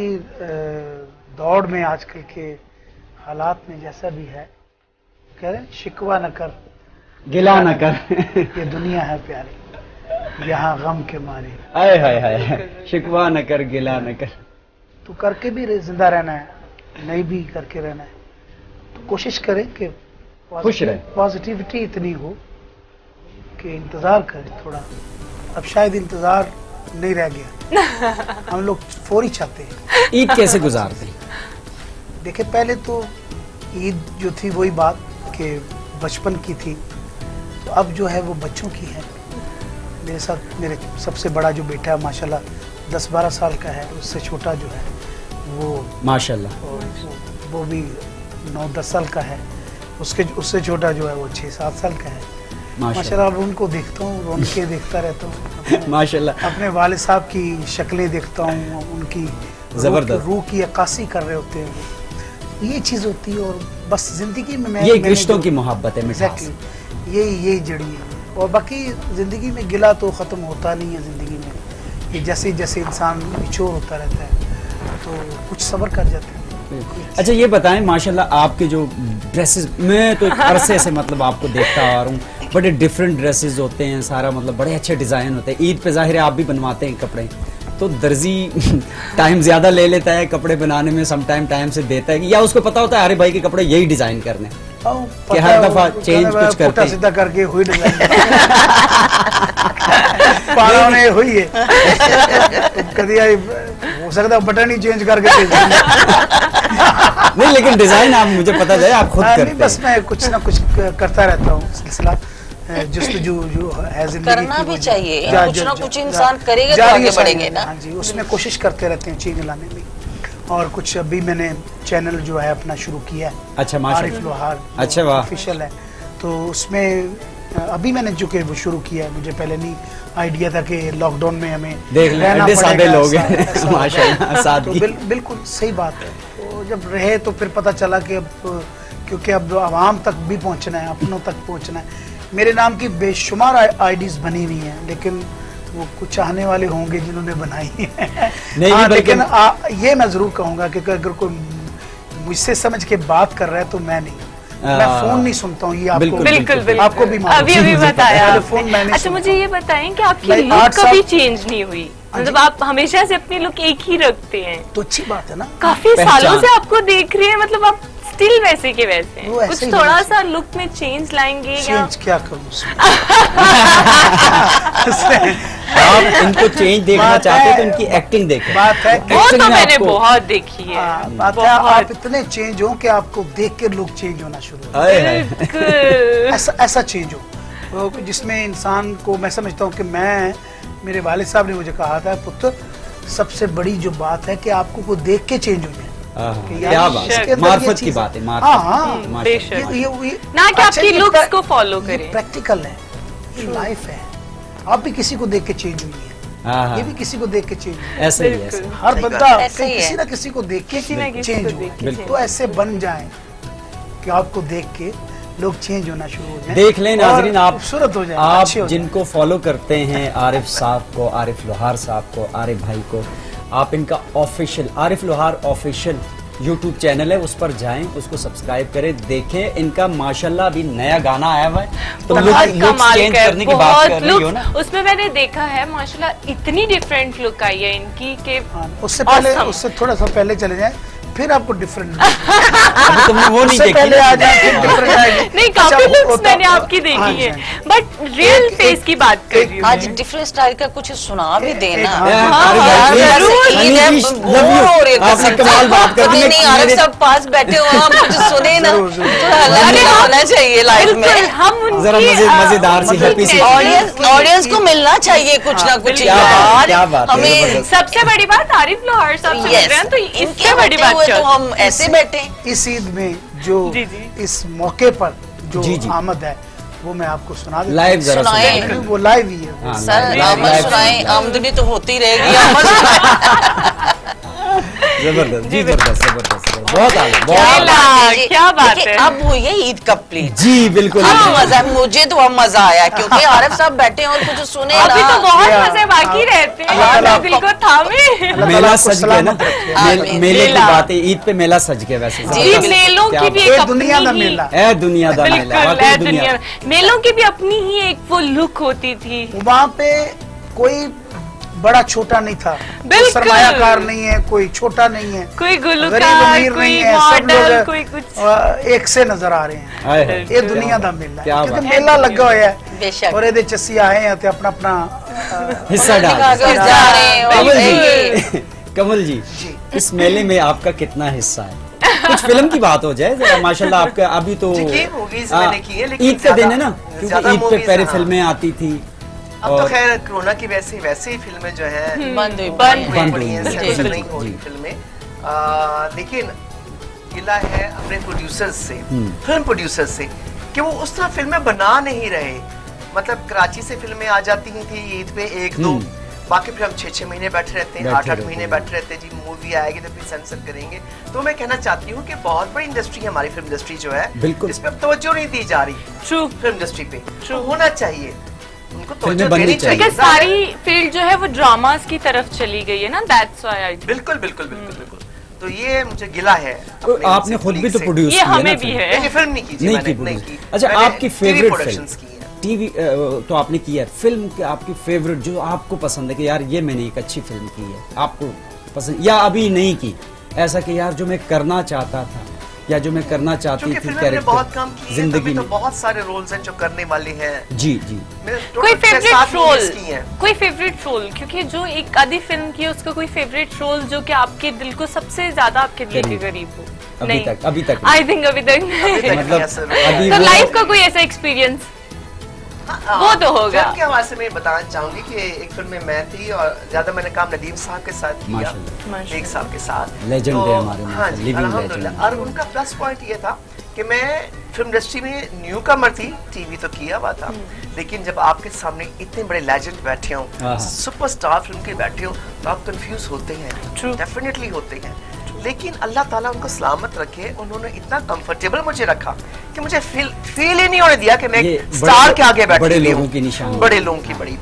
दौड़ में, आजकल के हालात में जैसा भी है, कह रहे शिकवा न कर, गिला न कर, ये दुनिया है प्यारी, यहाँ गम के मारे, आए हाय हाय, शिकवा न कर, गिला न कर, तो करके भी जिंदा रहना है, नहीं भी करके रहना है, तो कोशिश करें कि खुश रहे, पॉजिटिविटी इतनी हो कि इंतजार करें थोड़ा। अब शायद इंतजार नहीं रह गया, हम लोग फौरी चाहते हैं। ईद कैसे गुजारते हैं? देखिए पहले तो ईद जो थी वही बात कि बचपन की थी, तो अब जो है वो बच्चों की है। मेरे साथ मेरे सबसे बड़ा जो बेटा है माशाल्लाह दस बारह साल का है, उससे छोटा जो है वो माशाल्लाह वो, वो भी नौ दस साल का है, उसके उससे छोटा जो है वो छः सात साल का है माशाल्लाह। अब उनको देखता हूँ, रौनकें देखता रहता हूँ माशाल्लाह, अपने वालिद साहब की शक्लें देखता हूँ, उनकी जबरदस्त रूह की अक्कासी कर रहे होते हैं, ये चीज़ होती है। और बस जिंदगी में मैं, ये रिश्तों की मोहब्बत है, एग्जैक्टली यही यही जड़ी है। और बाकी जिंदगी में गिला तो ख़त्म होता नहीं है जिंदगी में, ये जैसे जैसे इंसान मिच्योर होता रहता है तो कुछ सब्र कर जाते हैं। अच्छा ये बताएं, माशाल्लाह आपके जो ड्रेसेस, मैं तो एक अरसे से मतलब आपको देखता आ रहा हूँ, बड़े डिफरेंट ड्रेसेस होते हैं, सारा मतलब बड़े अच्छे डिज़ाइन होते हैं। ईद पे जाहिर है आप भी बनवाते हैं कपड़े, तो दर्जी टाइम ज़्यादा ले लेता है कपड़े बनाने में, सम टाइम टाइम से देता है, या उसको पता होता है अरे भाई के कपड़े यही डिज़ाइन करने, कि हर दफा चेंज कुछ करते हैं, सीधा करके हुई डिजाइन पारा ने हुई है, कभी हो सकता है बटन ही चेंज करके नहीं, लेकिन डिजाइन आप मुझे पता है आप खुद करते हैं। बस मैं कुछ ना कुछ करता रहता हूँ, सिलसिला जस्तजू जो है जिंदगी करना भी चाहिए, कुछ ना कुछ इंसान करेगा तो आगे बढ़ेंगे ना। हाँ जी, उसमें कोशिश करते रहते हैं चीज लाने में। और कुछ अभी मैंने चैनल जो है अपना शुरू किया है, अच्छा आरिफ लोहार, अच्छा वाह, ऑफिशियल है, तो उसमें अभी मैंने जो कि वो शुरू किया है, मुझे पहले नहीं आइडिया था कि लॉकडाउन में हमें देख रहना पड़ेगा, लोग हैं माशाल्लाह, सादगी। तो बिल, बिल्कुल सही बात है। तो जब रहे तो फिर पता चला कि अब क्योंकि अब आवाम तक भी पहुंचना है, अपनों तक पहुंचना है। मेरे नाम की बेशुमार आईडीज बनी हुई हैं, लेकिन वो कुछ चाहने वाले होंगे जिन्होंने बनाई है। नहीं, हाँ, नहीं, लेकिन आ, ये मैं जरूर कहूंगा कि अगर कोई मुझसे समझ के बात कर रहा है तो मैं नहीं, मैं फोन नहीं सुनता हूँ। ये आपको बिल्कुल, बिल्कुल बिल्कुल आपको भी मालूम अभी है। अभी बताया आपने। फोन मैं नहीं अच्छा सुनता मुझे हूँ। ये बताएं कि आपकी मैं लुक आठ साल- कभी चेंज नहीं हुई, मतलब आप हमेशा से अपनी लुक एक ही रखते हैं। तो अच्छी बात है ना। काफी पहचान। सालों से आपको देख रहे हैं, मतलब आप स्टिल वैसे के वैसे हैं। वो ऐसे कुछ ही थोड़ा है। सा लुक में चेंज लाएंगे या चेंज क्या करूँ उसमें? आप इनको चेंज देखना बात चाहते हैं तो है- इनकी एक्टिंग देखें। बात है वो Actually तो में मैंने आपको- बहुत देखी है। हाँ, बात है बहुत। आप इतने चेंज हो कि आपको देख के लोग चेंज होना शुरू हो। हाय हाय। बिल्कुल। ऐसा ऐसा चेंज हो वो जिसमें इंसान को, मैं समझता हूँ कि मैं, मेरे वालिद साहब ने मुझे कहा था, पुत्र सबसे बड़ी जो बात है कि आपको को देख के चेंज हो जाए। हाँ, कि क्या यार, बात इसके है, अंदर ये मार्फत की चीज़ बात है, हाँ मार्फत। हाँ माशाल्लाह। बेशक। ये, ये, ये, ना कि अच्छा, आपकी ये looks प्र- को follow ये करें। प्रैक्टिकल है, ये लाइफ है। आप भी किसी को देख के चेंज हुई है, हाँ, हाँ। ये भी किसी को देख के चेंज हुई है। ऐसा ही है, बिल्कुल। ऐसा ही। हर सही बंदा बात है। ऐसे ही किसी है। ना किसी को देख के किसी ना किसी चेंज को हुआ। देख के बिल्कुल। तो ऐसे बन जाए कि आपको देख के लोग चेंज होना शुरू हो जाए। देख लें नाजरीन, आप खूबसूरत हो जाए, आप अच्छे हो जाए। जिनको फॉलो करते हैं, आरिफ साहब को, आरिफ लोहार साहब को, आरिफ भाई को, आप इनका ऑफिशियल आरिफ लोहार ऑफिशियल यूट्यूब चैनल है, उस पर जाएं, उसको सब्सक्राइब करें, देखें। इनका माशाल्लाह अभी नया गाना आया हुआ है, तो बहुत लुक लुक कमाल चेंज का है, करने की बात बहुत कर रही हो ना। लुक उसमें मैंने देखा है माशाल्लाह, इतनी डिफरेंट लुक आई है इनकी कि हाँ, उससे पहले Awesome. उससे थोड़ा सा पहले चले जाए, फिर आपको डिफरेंट अभी तुमने वो नहीं उससे देखी पहले ना। आ जाए, फिर different आएगी। नहीं, अच्छा, काफी वो- लुक्स वो तो- मैंने आपकी हाँ देखी जी, है, हाँ जी। बट रियल एक- फेस एक- की बात कर एक- रही हूँ आज मैं। डिफरेंट स्टाइल का कुछ सुना भी एक- देना। एक- यार, हाँ, आरिफ हाँ, भाई, यार, please, ईद हनी है, प्लीज, वो love you। हो रही है आपने कसम कमाल से। बात कर दी। नहीं मैं- नहीं, आरिफ मेरे- सब पास बैठे हो, हम कुछ सुने ना, जरूर, जरूर। थोड़ा अलग भी होना चाहिए लाइफ में। बिल्कुल, हम उनकी जरा मजे- आ, मजेदार सी, उनकी happy सी- ऑडियंस ऑडियंस को मिलना चाहिए कुछ ना कुछ क्या बात है, यार। क्या बात है, हमें जबरदस्त। सबसे बड़ी बात आरिफ लोहार साहब से मिल Yes, रहे हैं, तो उनके इससे बड़ी होते बात हुए क्या तो हम ऐसे बैठे। इस ईद में जो जी, जी। इस मौके पर जो जी, जी। आमद है वो मैं आपको सुना देता लाइव जरा सुनाए। सुनाए। हूँ। वो लाइव ही है। हाँ, सर लाइव- आमद लाइव सुनाए, सुनाए। आमदनी तो होती रहेगी। आमद सुनाए। जबरदस्त, जबरदस्त, जबरदस्त, बहुत आगे, क्या बहुत ला, बात है जी। क्या बात देखिए, है। अब हुई है ईद कंप्लीट। जी बिल्कुल। अब मजा, मुझे तो अब मजा आया क्योंकि आरिफ साहब बैठे हैं और कुछ सुने अभी ना। तो बहुत या, मजे बाकी आ- रहते हैं, अल्लाह ताला अपने दिल को थामे। अल्लाह मेला ताला आपको सज गया ना, सलामत रखे। मेल- आमीन। मेले की मेला। बात है, ईद पे मेला सज गया वैसे। जी, जबरदस्त। मेलों क्या की भी बात। एक ये दुनिया अपनी का ही- मेला है दुनिया दा मेला, बिल्कुल वाकई है दुनिया। दुनिया। मेलों की भी अपनी ही एक वो लुक होती थी। वहाँ पे कोई बड़ा छोटा नहीं था, कोई बिल्कुल। सरमायाकार नहीं है, कोई छोटा नहीं है, कोई गरीब गुलकार, अमीर कोई नहीं है, सब मॉडल, लोग कोई कुछ। अ, एक से नजर आ रहे हैं। हाय हाय। ये दुनिया का मेला है, क्या क्योंकि बात। मेला लगा हुआ है बेशक। और ये चस्सी आए हैं तो अपना अपना अ, हिस्सा डाल। दिखा कर जा रहे हैं और कमल ये- जी, कमल जी, जी। इस मेले में आपका कितना हिस्सा है? कुछ फिल्म की बात हो जाए जरा, माशाल्लाह आपका अभी तो जी, की movies आ, मैंने की है, लेकिन ईद का दिन है ना, ज्यादा- क्योंकि ज्यादा ईद पे movies, पहले हाँ। फिल्में आती थी अब तो और खैर कोरोना की वैसे वैसे ही फिल्में जो है बंद हुई बंद हुई। बंद पड़ी हुई हैं, हैं, सेंसर जी, नहीं हो रही जी। फिल्में। आ, लेकिन गिला है अपने प्रोड्यूसर्स से, हम्म। फिल्म प्रोड्यूसर्स से, कि वो उस तरह फिल्में बना नहीं रहे। मतलब कराची से फिल्में आ जाती ही थी ईद पे एक दो, हम्म। बाकी फिर हम छह छह महीने बैठे रहते हैं, बैठे आठ आठ रहते महीने हैं। बैठे रहते हैं जी, मूवी आएगी तो फिर सेंसर करेंगे। तो मैं कहना चाहती हूँ कि बहुत बड़ी इंडस्ट्री है हमारी फिल्म इंडस्ट्री जो है, बिल्कुल। इस पे अब तवज्जो नहीं दी जा रही ट्रू। फिल्म इंडस्ट्री पे। तो होना चाहिए, उनको फिल्में तवज्जो बननी देनी चाहिए। चाहिए। बिकॉज सारी फील्ड जो है वो ड्रामास की तरफ चली गई है ना, दैट्स व्हाई आई बिल्कुल बिल्कुल बिल्कुल बिल्कुल। तो ये मुझे गिला है तो अपने आपने इनसे खुद भी colleague तो से। प्रोड्यूस ये किया ना हमें भी फिल्म। है। नहीं, ये फिल्म नहीं की जी नहीं मैंने, की नहीं प्रोड्यूस। की। अच्छा, मैंने आपकी टीवी फेवरेट प्रोडक्शंस फिल्म की है। टीवी तो आपने की है, फिल्म की आपकी फेवरेट जो आपको पसंद है कि यार ये मैंने एक अच्छी फिल्म की है, आपको पसंद, या अभी नहीं की, ऐसा कि यार जो मैं करना चाहता था या जो मैं करना चाहती क्योंकि थी फिल्में मैंने बहुत कम कैरेक्टर की है, जिंदगी तभी तो में। बहुत सारे रोल्स हैं जो करने वाले हैं। जी जी। मैंने कोई total छह फेवरेट सात रोल, movies की हैं। कोई फेवरेट रोल, क्योंकि जो एक आधी फिल्म की है उसका कोई फेवरेट रोल जो कि आपके दिल को सबसे ज्यादा आपके दिल के करीब। करीब हो। अभी नहीं, तक अभी तक आई थिंक अभी तक नहीं। अभी तक मतलब नहीं ऐसा रोल अभी है। तो वो- लाइफ का कोई ऐसा एक्सपीरियंस हाँ, वो तो होगा। फिल्म के हवाले से मैं बताना चाहूंगी कि एक फिल्म में मैं थी और ज्यादा मैंने काम नदीम साहब के साथ किया, माशाल्लाह। एक साहब के साथ। Legend तो, है हमारे में, हाँ जी, living अल्हम्दुलिल्लाह। legend। और उनका प्लस पॉइंट ये था कि मैं फिल्म इंडस्ट्री में न्यू कमर थी, टीवी तो किया हुआ था, लेकिन जब आपके सामने इतने बड़े लेजेंड बैठे हाँ, हो, हाँ। सुपरस्टार फिल्म के बैठे हो, तो आप कंफ्यूज होते हैं, True। डेफिनेटली होते हैं। लेकिन अल्लाह ताला उनको सलामत रखे, उन्होंने इतना कंफर्टेबल मुझे रखा कि मुझे फील फील ही नहीं होने दिया कि मैं ये स्टार बड़े- के आगे बैठी बड़े हुई लोगों हूँ। की निशानी। बड़े लोगों की बड़ी बात।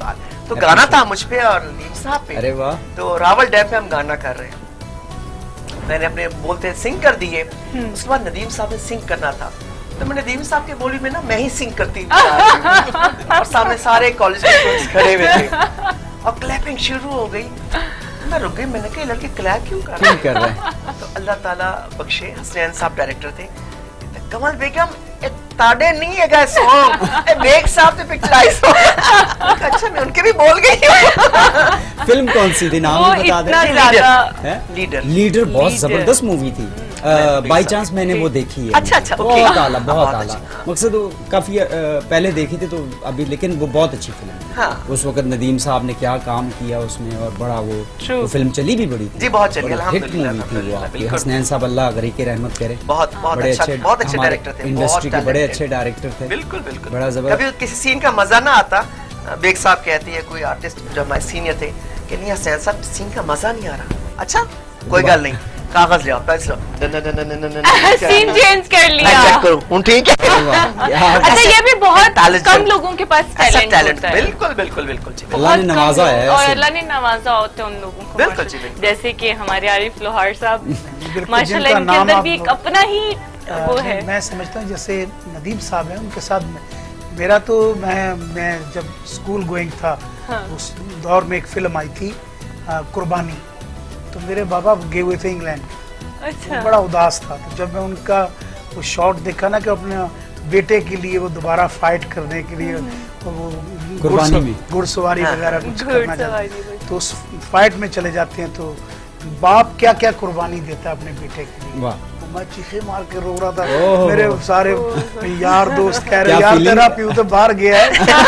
तो गाना था मुझ पे और नदीम साहब पे। अरे वाह। तो रावल डैम पे हम गाना कर रहे हैं, मैंने अपने बोलते सिंग कर दिए, उसके बाद नदीम साहब ने सिंग करना था, तो मैं नदीम साहब के बोली में ना मैं ही सिंग करती और सामने सारे कॉलेज के स्टूडेंट्स खड़े हुए थे और क्लैपिंग शुरू हो गई। मैं रुक गई, मैंने कहा लड़के क्लैप क्यों कर रहे हैं? कर रहे हैं? तो अल्लाह ताला बख्शे, हसनैन साहब डायरेक्टर थे, कमल बेगम ताड़े नहीं है गाय सॉन्ग, बेग साहब ने पिक्चराइज। अच्छा मैं उनके भी बोल गई हूँ। फिल्म कौन सी थी, नाम भी बता दें? लीडर। लीडर बहुत जबरदस्त मूवी थी, बाय चांस मैंने वो देखी है। अच्छा अच्छा, बहुत आला, बहुत आला। मकसद वो काफी पहले देखी थी तो अभी, लेकिन वो बहुत अच्छी फिल्म है। हाँ। उस वक्त नदीम साहब ने क्या काम किया उसमें, और बड़ा वो, वो फिल्म चली भी बड़ी थी जी, बहुत चली, हिट मूवी थी वो आपकी। हसनैन साहब अल्लाह गरी की रहमत करे, बहुत बहुत बड़े अच्छा, अच्छे, बहुत अच्छे डायरेक्टर थे, इंडस्ट्री के बड़े अच्छे डायरेक्टर थे। बिल्कुल बिल्कुल, बड़ा जबरदस्त। कभी किसी सीन का मजा ना आता, बेग साहब कहती है, कोई आर्टिस्ट जो हमारे सीनियर थे कि नहीं हसनैन साहब सीन का मजा नहीं आ रहा। अच्छा कोई गल नहीं, कागज ले आओ, पेंसिल सीन चेंज कर लिया, चेक करो हूं ठीक है। अच्छा ये भी बहुत कम लोगों के पास टैलेंट होता है। बिल्कुल बिल्कुल बिल्कुल जी, अल्लाह ने नवाजा है, और अल्लाह ने नवाजा होता है उन लोगों को। बिल्कुल जी, बिल्कुल। जैसे कि हमारे आरिफ लोहार साहब, बिल्कुल, माशाल्लाह जिनका इनके नाम अंदर भी आप- एक अपना ही वो आ, है। मैं समझता हूँ जैसे नदीम साहब हैं, उनके साथ मैं- मेरा तो मैं मैं जब स्कूल गोइंग था, हाँ। उस दौर में एक फिल्म आई थी आ, कुर्बानी, तो मेरे बाबा गए हुए थे इंग्लैंड, अच्छा तो बड़ा उदास था। तो जब मैं उनका वो शॉट देखा ना कि अपने बेटे के लिए वो दोबारा फाइट करने के लिए वो कुर्बानी में घुड़सवारी वगैरह कुछ करना घुड़सवारी चाहते में। तो उस फाइट में चले जाते हैं, तो बाप क्या क्या कुर्बानी देता है अपने बेटे के लिए। वाह। तो मैं चीखे मार के रो रहा था, ओह। मेरे सारे यार दोस्त कह रहे क्या यार feeling तेरा है? प्यू तो बाहर गया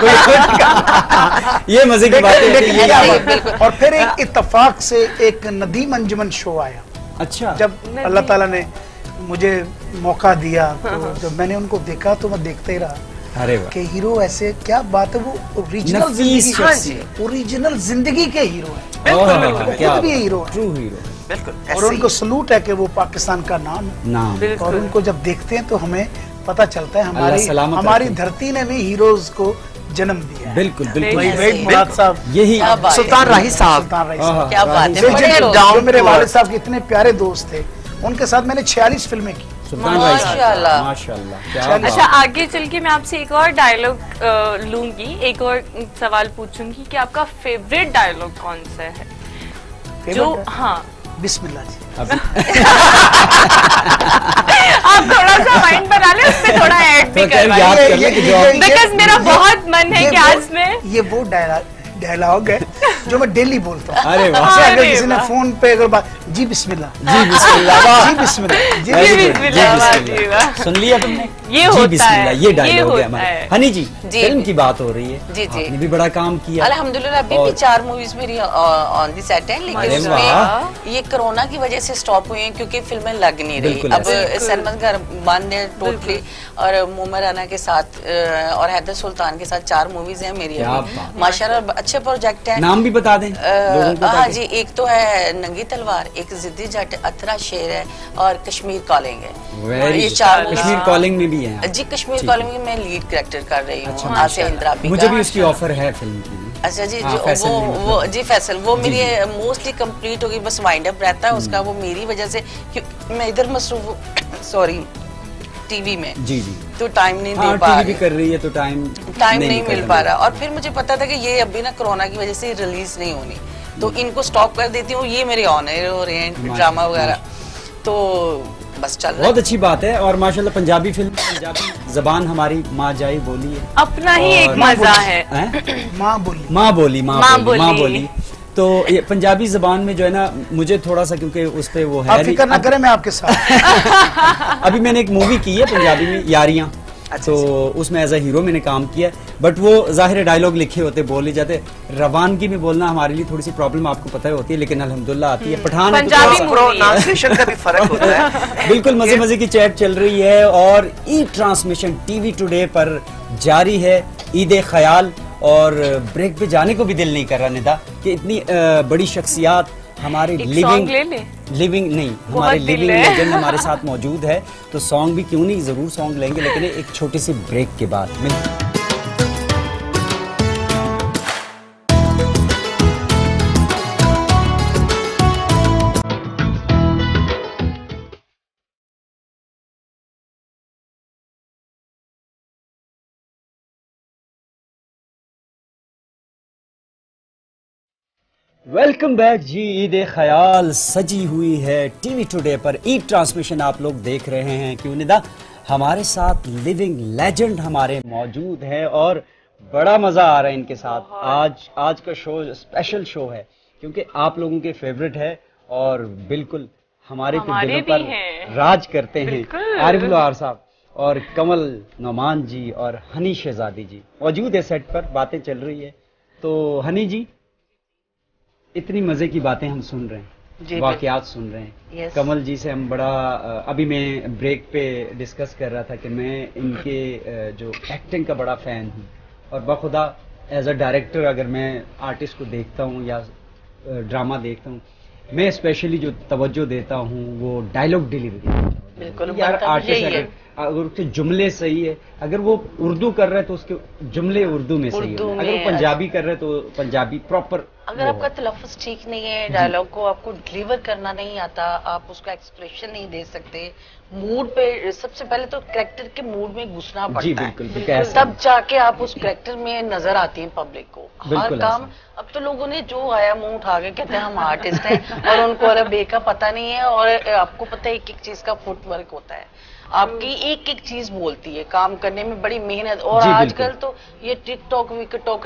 है। ये मजे की बात है। लेकिन ये क्या बात- बात- और फिर एक इत्तेफाक से एक नदीम अंजुमन शो आया, अच्छा, जब अल्लाह ताला ने मुझे मौका दिया, तो जब मैंने उनको देखा तो मैं देखते ही रहा अरे वाह, कि हीरो ऐसे, क्या बात है, वो ओरिजिनल नफीस जिंदगी, शख्स हाँ है। जी, ओरिजिनल जिंदगी के हीरो है, बिल्कुल ओह, बिल्कुल क्या खुद भी हीरो है। ट्रू हीरो बिल्कुल, और ऐसे उनको ही। सलूट है कि वो पाकिस्तान का नाम है, नाम। और बिल्कुल। उनको जब देखते हैं तो हमें पता चलता है अल्लाह हमारी सलामत हमारी रखे। धरती ने भी हीरोज को जन्म दिया है। बिल्कुल बिल्कुल वही ऐसे वही ही। मुराद साहब, यही क्या बात है। सुल्तान राही साहब, सुल्तान राही आहा, साहब, क्या बात है, राही- बड़े जो- लोग। जो मेरे to वालिद earth। साहब के इतने प्यारे दोस्त थे, उनके साथ मैंने छियालीस फिल्में की। सुल्तान राही साहब, माशाल्लाह। माशाल्लाह, क्या चलिए। अच्छा बात। आगे चल के मैं आपसे एक और डायलॉग लूंगी, एक और सवाल पूछूंगी कि आपका फेवरेट डायलॉग कौन सा है जो, फेवरेट है? हाँ बिस्मिल्लाह जी। अभी आप थोड़ा सा माइंड बना ले, उसमें थोड़ा ऐड भी तो क्या करवाइए, याद ये- कर ले ये- कि ये- जो आप- ये- बिकॉज मेरा ये- बहुत मन है ये कि वो- आज में ये वो डायलॉग डायलॉग है जो मैं डेली बोलता हूँ। अरे वाह, जैसे अगर अरे किसी ने वाह। फोन पे अगर बात, जी बिस्मिल्लाह, जी बिस्मिल्लाह, वाह। जी बिस्मिल्लाह, जी Very जी good, बिस्मिल्लाह। बिस्मिल्लाह, जी वाह, बिस्मिल्लाह। जी वाह। सुन लिया तुमने? ये जी होता बिस्मिल्लाह, है, ये ये डायलॉग है होता हमारा। है। हनी जी, जी। फिल्म की बात हो रही है, जी, जी। आपने भी बड़ा काम किया। अल्हम्दुलिल्लाह अभी भी और- चार मूवीज मेरी ऑन दी सेट हैं, लेकिन अरे उसमें वाह। ये कोरोना की वजह से स्टॉप हुई हैं क्योंकि फिल्में लग नहीं रही। बिल्कुल अब ऐसे। सलमान घर बंद है टोटली, और मोमर राना के साथ अ, और हैदर सुल्तान के साथ चार मूवीज हैं मेरी क्या अभी। बात। माशाल्लाह अच्छे प्रोजेक्ट हैं। नाम भी बता दें लोगों को हाँ ताकि- जी, एक तो है नंगी तलवार, एक जिद्दी जट, अतरा शेर है, और कश्मीर कॉलिंग है। Very ये good। चार कश्मीर movies- कॉलिंग में भी हैं आप। जी, कश्मीर ठीक कॉलिंग में मैं लीड कैरेक्टर कर रही हूँ, अच्छा, आसिया इंद्राबी मुझे का। भी उसकी ऑफर है फिल्म की। अच्छा जी, हाँ, जो फैसल वो ने मतलब- वो जी फैसल वो जी, मेरी मोस्टली कंप्लीट होगी, बस वाइंड अप रहता है उसका, वो मेरी वजह से, क्योंकि मैं इधर मसरूफ सॉरी टीवी में, जी जी, तो टाइम नहीं हाँ दे पा टीवी भी रही, कर रही है तो टाइम टाइम नहीं मिल पा रहा। और फिर मुझे पता था कि ये अभी ना कोरोना की वजह से रिलीज नहीं होनी, तो इनको स्टॉप कर देती हूँ, ये मेरे ऑन एयर हो रहे हैं ड्रामा वगैरह, तो बस चल रहा बहुत है। अच्छी बात है। और माशाल्लाह पंजाबी फिल्म, पंजाबी जबान हमारी माँ जाई बोली है, अपना ही एक और- मजा है। हैं? माँ बोली, माँ बोली, माँ माँ बोली, माँ बोली। बोली। तो ये पंजाबी जबान में जो है ना, मुझे थोड़ा सा, क्योंकि उस पे वो है आप नहीं- फिक्र ना करें, मैं आपके साथ। अभी मैंने एक मूवी की है पंजाबी में, यारियां, तो उसमें एज अ हीरो मैंने काम किया, बट वो जाहिर डायलॉग लिखे होते, बोले जाते, रवानगी में बोलना हमारे लिए थोड़ी सी प्रॉब्लम आपको पता होती है, लेकिन अल्हम्दुलिल्लाह आती है। पठान है तो पंजाबी थोड़ा सा- मूवी है। प्रोनाउंसिएशन का भी फर्क होता है। बिल्कुल मजे मजे की चैट चल रही है और ई ट्रांसमिशन टीवी टुडे पर जारी है, ईद ख्याल। और ब्रेक पे जाने को भी दिल नहीं कर रहा निदा कि इतनी अ, बड़ी शख्सियात हमारे एक लिविंग song ले ले। लिविंग नहीं, बहुत हमारे दिल लिविंग है। लेजेंड हमारे साथ मौजूद है, तो सॉन्ग भी क्यों नहीं, जरूर सॉन्ग लेंगे, लेकिन एक छोटी सी ब्रेक के बाद मिल वेलकम बैक जी। ईद ख्याल सजी हुई है टीवी टुडे पर। ईद ट्रांसमिशन आप लोग देख रहे हैं। क्यों निदा, हमारे साथ लिविंग लेजेंड हमारे मौजूद हैं और बड़ा मजा आ रहा है इनके साथ। आज आज का शो स्पेशल शो है क्योंकि आप लोगों के फेवरेट है और बिल्कुल हमारे तो दिलों पर राज करते हैं। आरिफ लोहार साहब और कमल नोमान जी और हनी शहजादी जी मौजूद है सेट पर। बातें चल रही है। तो हनी जी, इतनी मजे की बातें हम सुन रहे हैं, वाकयात सुन रहे हैं। yes. कमल जी से हम बड़ा, अभी मैं ब्रेक पे डिस्कस कर रहा था कि मैं इनके जो एक्टिंग का बड़ा फैन हूँ और बखुदा एज अ डायरेक्टर अगर मैं आर्टिस्ट को देखता हूँ या ड्रामा देखता हूँ, मैं स्पेशली जो तवज्जो देता हूँ वो डायलॉग डिलीवरी। बिल्कुल यार आर्टिस्ट अगर अगर उसके जुमले सही है, अगर वो उर्दू कर रहे हैं तो उसके जुमले उर्दू में सही है, अगर वो पंजाबी कर रहे हैं तो पंजाबी प्रॉपर। अगर आपका तलफ़्फ़ुज़ ठीक नहीं है, डायलॉग को आपको डिलीवर करना नहीं आता, आप उसका एक्सप्रेशन नहीं दे सकते, मूड पे सबसे पहले तो कैरेक्टर के मूड में घुसना पड़ता जी, है। बिल्कुल, बिल्कुल, तब जाके आप उस कैरेक्टर में नजर आती है पब्लिक को। हर काम अब तो लोगों ने जो आया मुंह उठा के कहते हैं हम आर्टिस्ट हैं और उनको अरबी का पता नहीं है। और आपको पता है एक एक चीज का फुटवर्क होता है, आपकी एक एक चीज बोलती है, काम करने में बड़ी मेहनत। और आजकल तो ये टिकटॉक विकटॉक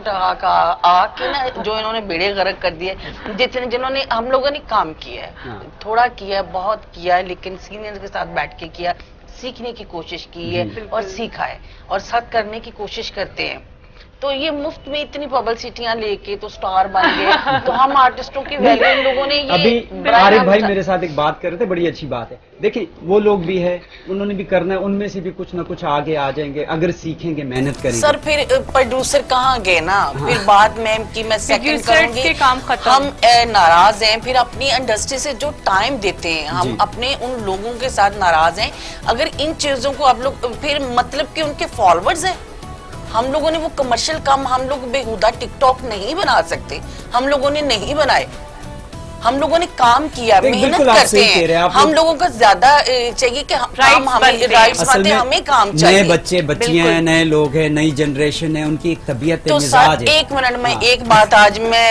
आके ना जो इन्होंने बेड़े गर्क कर दिए, जितने जिन्होंने हम लोगों ने काम किया है, थोड़ा किया है, बहुत किया है, लेकिन सीनियर के साथ बैठ के किया, सीखने की कोशिश की है और सीखा है और साथ करने की कोशिश करते हैं। तो ये मुफ्त में इतनी पब्लिसिटियां लेके तो स्टार बन गए, तो हम आर्टिस्टों की वैल्यू इन लोगों ने ये अभी आरिफ भाई मेरे साथ एक बात कर रहे थे, बड़ी अच्छी बात है। देखिए वो लोग भी है, उन्होंने भी करना है, उनमें से भी कुछ ना कुछ आगे आ जाएंगे अगर सीखेंगे, मेहनत करेंगे। सर फिर प्रोड्यूसर कहाँ गए ना, हाँ। फिर बात में कि मैं सेकंड करूंगी, हम नाराज हैं। फिर अपनी इंडस्ट्री से जो टाइम देते हैं, हम अपने उन लोगों के साथ नाराज हैं। अगर इन चीजों को आप लोग फिर मतलब कि उनके फॉलोअर्स हैं, हम लोगों ने वो कमर्शियल काम, हम लोग बेहुदा टिकटॉक नहीं बना सकते, हम लोगों ने नहीं बनाए, हम लोगों ने काम किया, मेहनत करते हैं। हम लोगों का ज्यादा चाहिए कि काम हमें राइट्स पाते, हमें काम चाहिए। नए बच्चे बच्चियां हैं, नए लोग हैं, नई जनरेशन है, उनकी एक तबीयत तो सर एक मिनट में एक बात आज मैं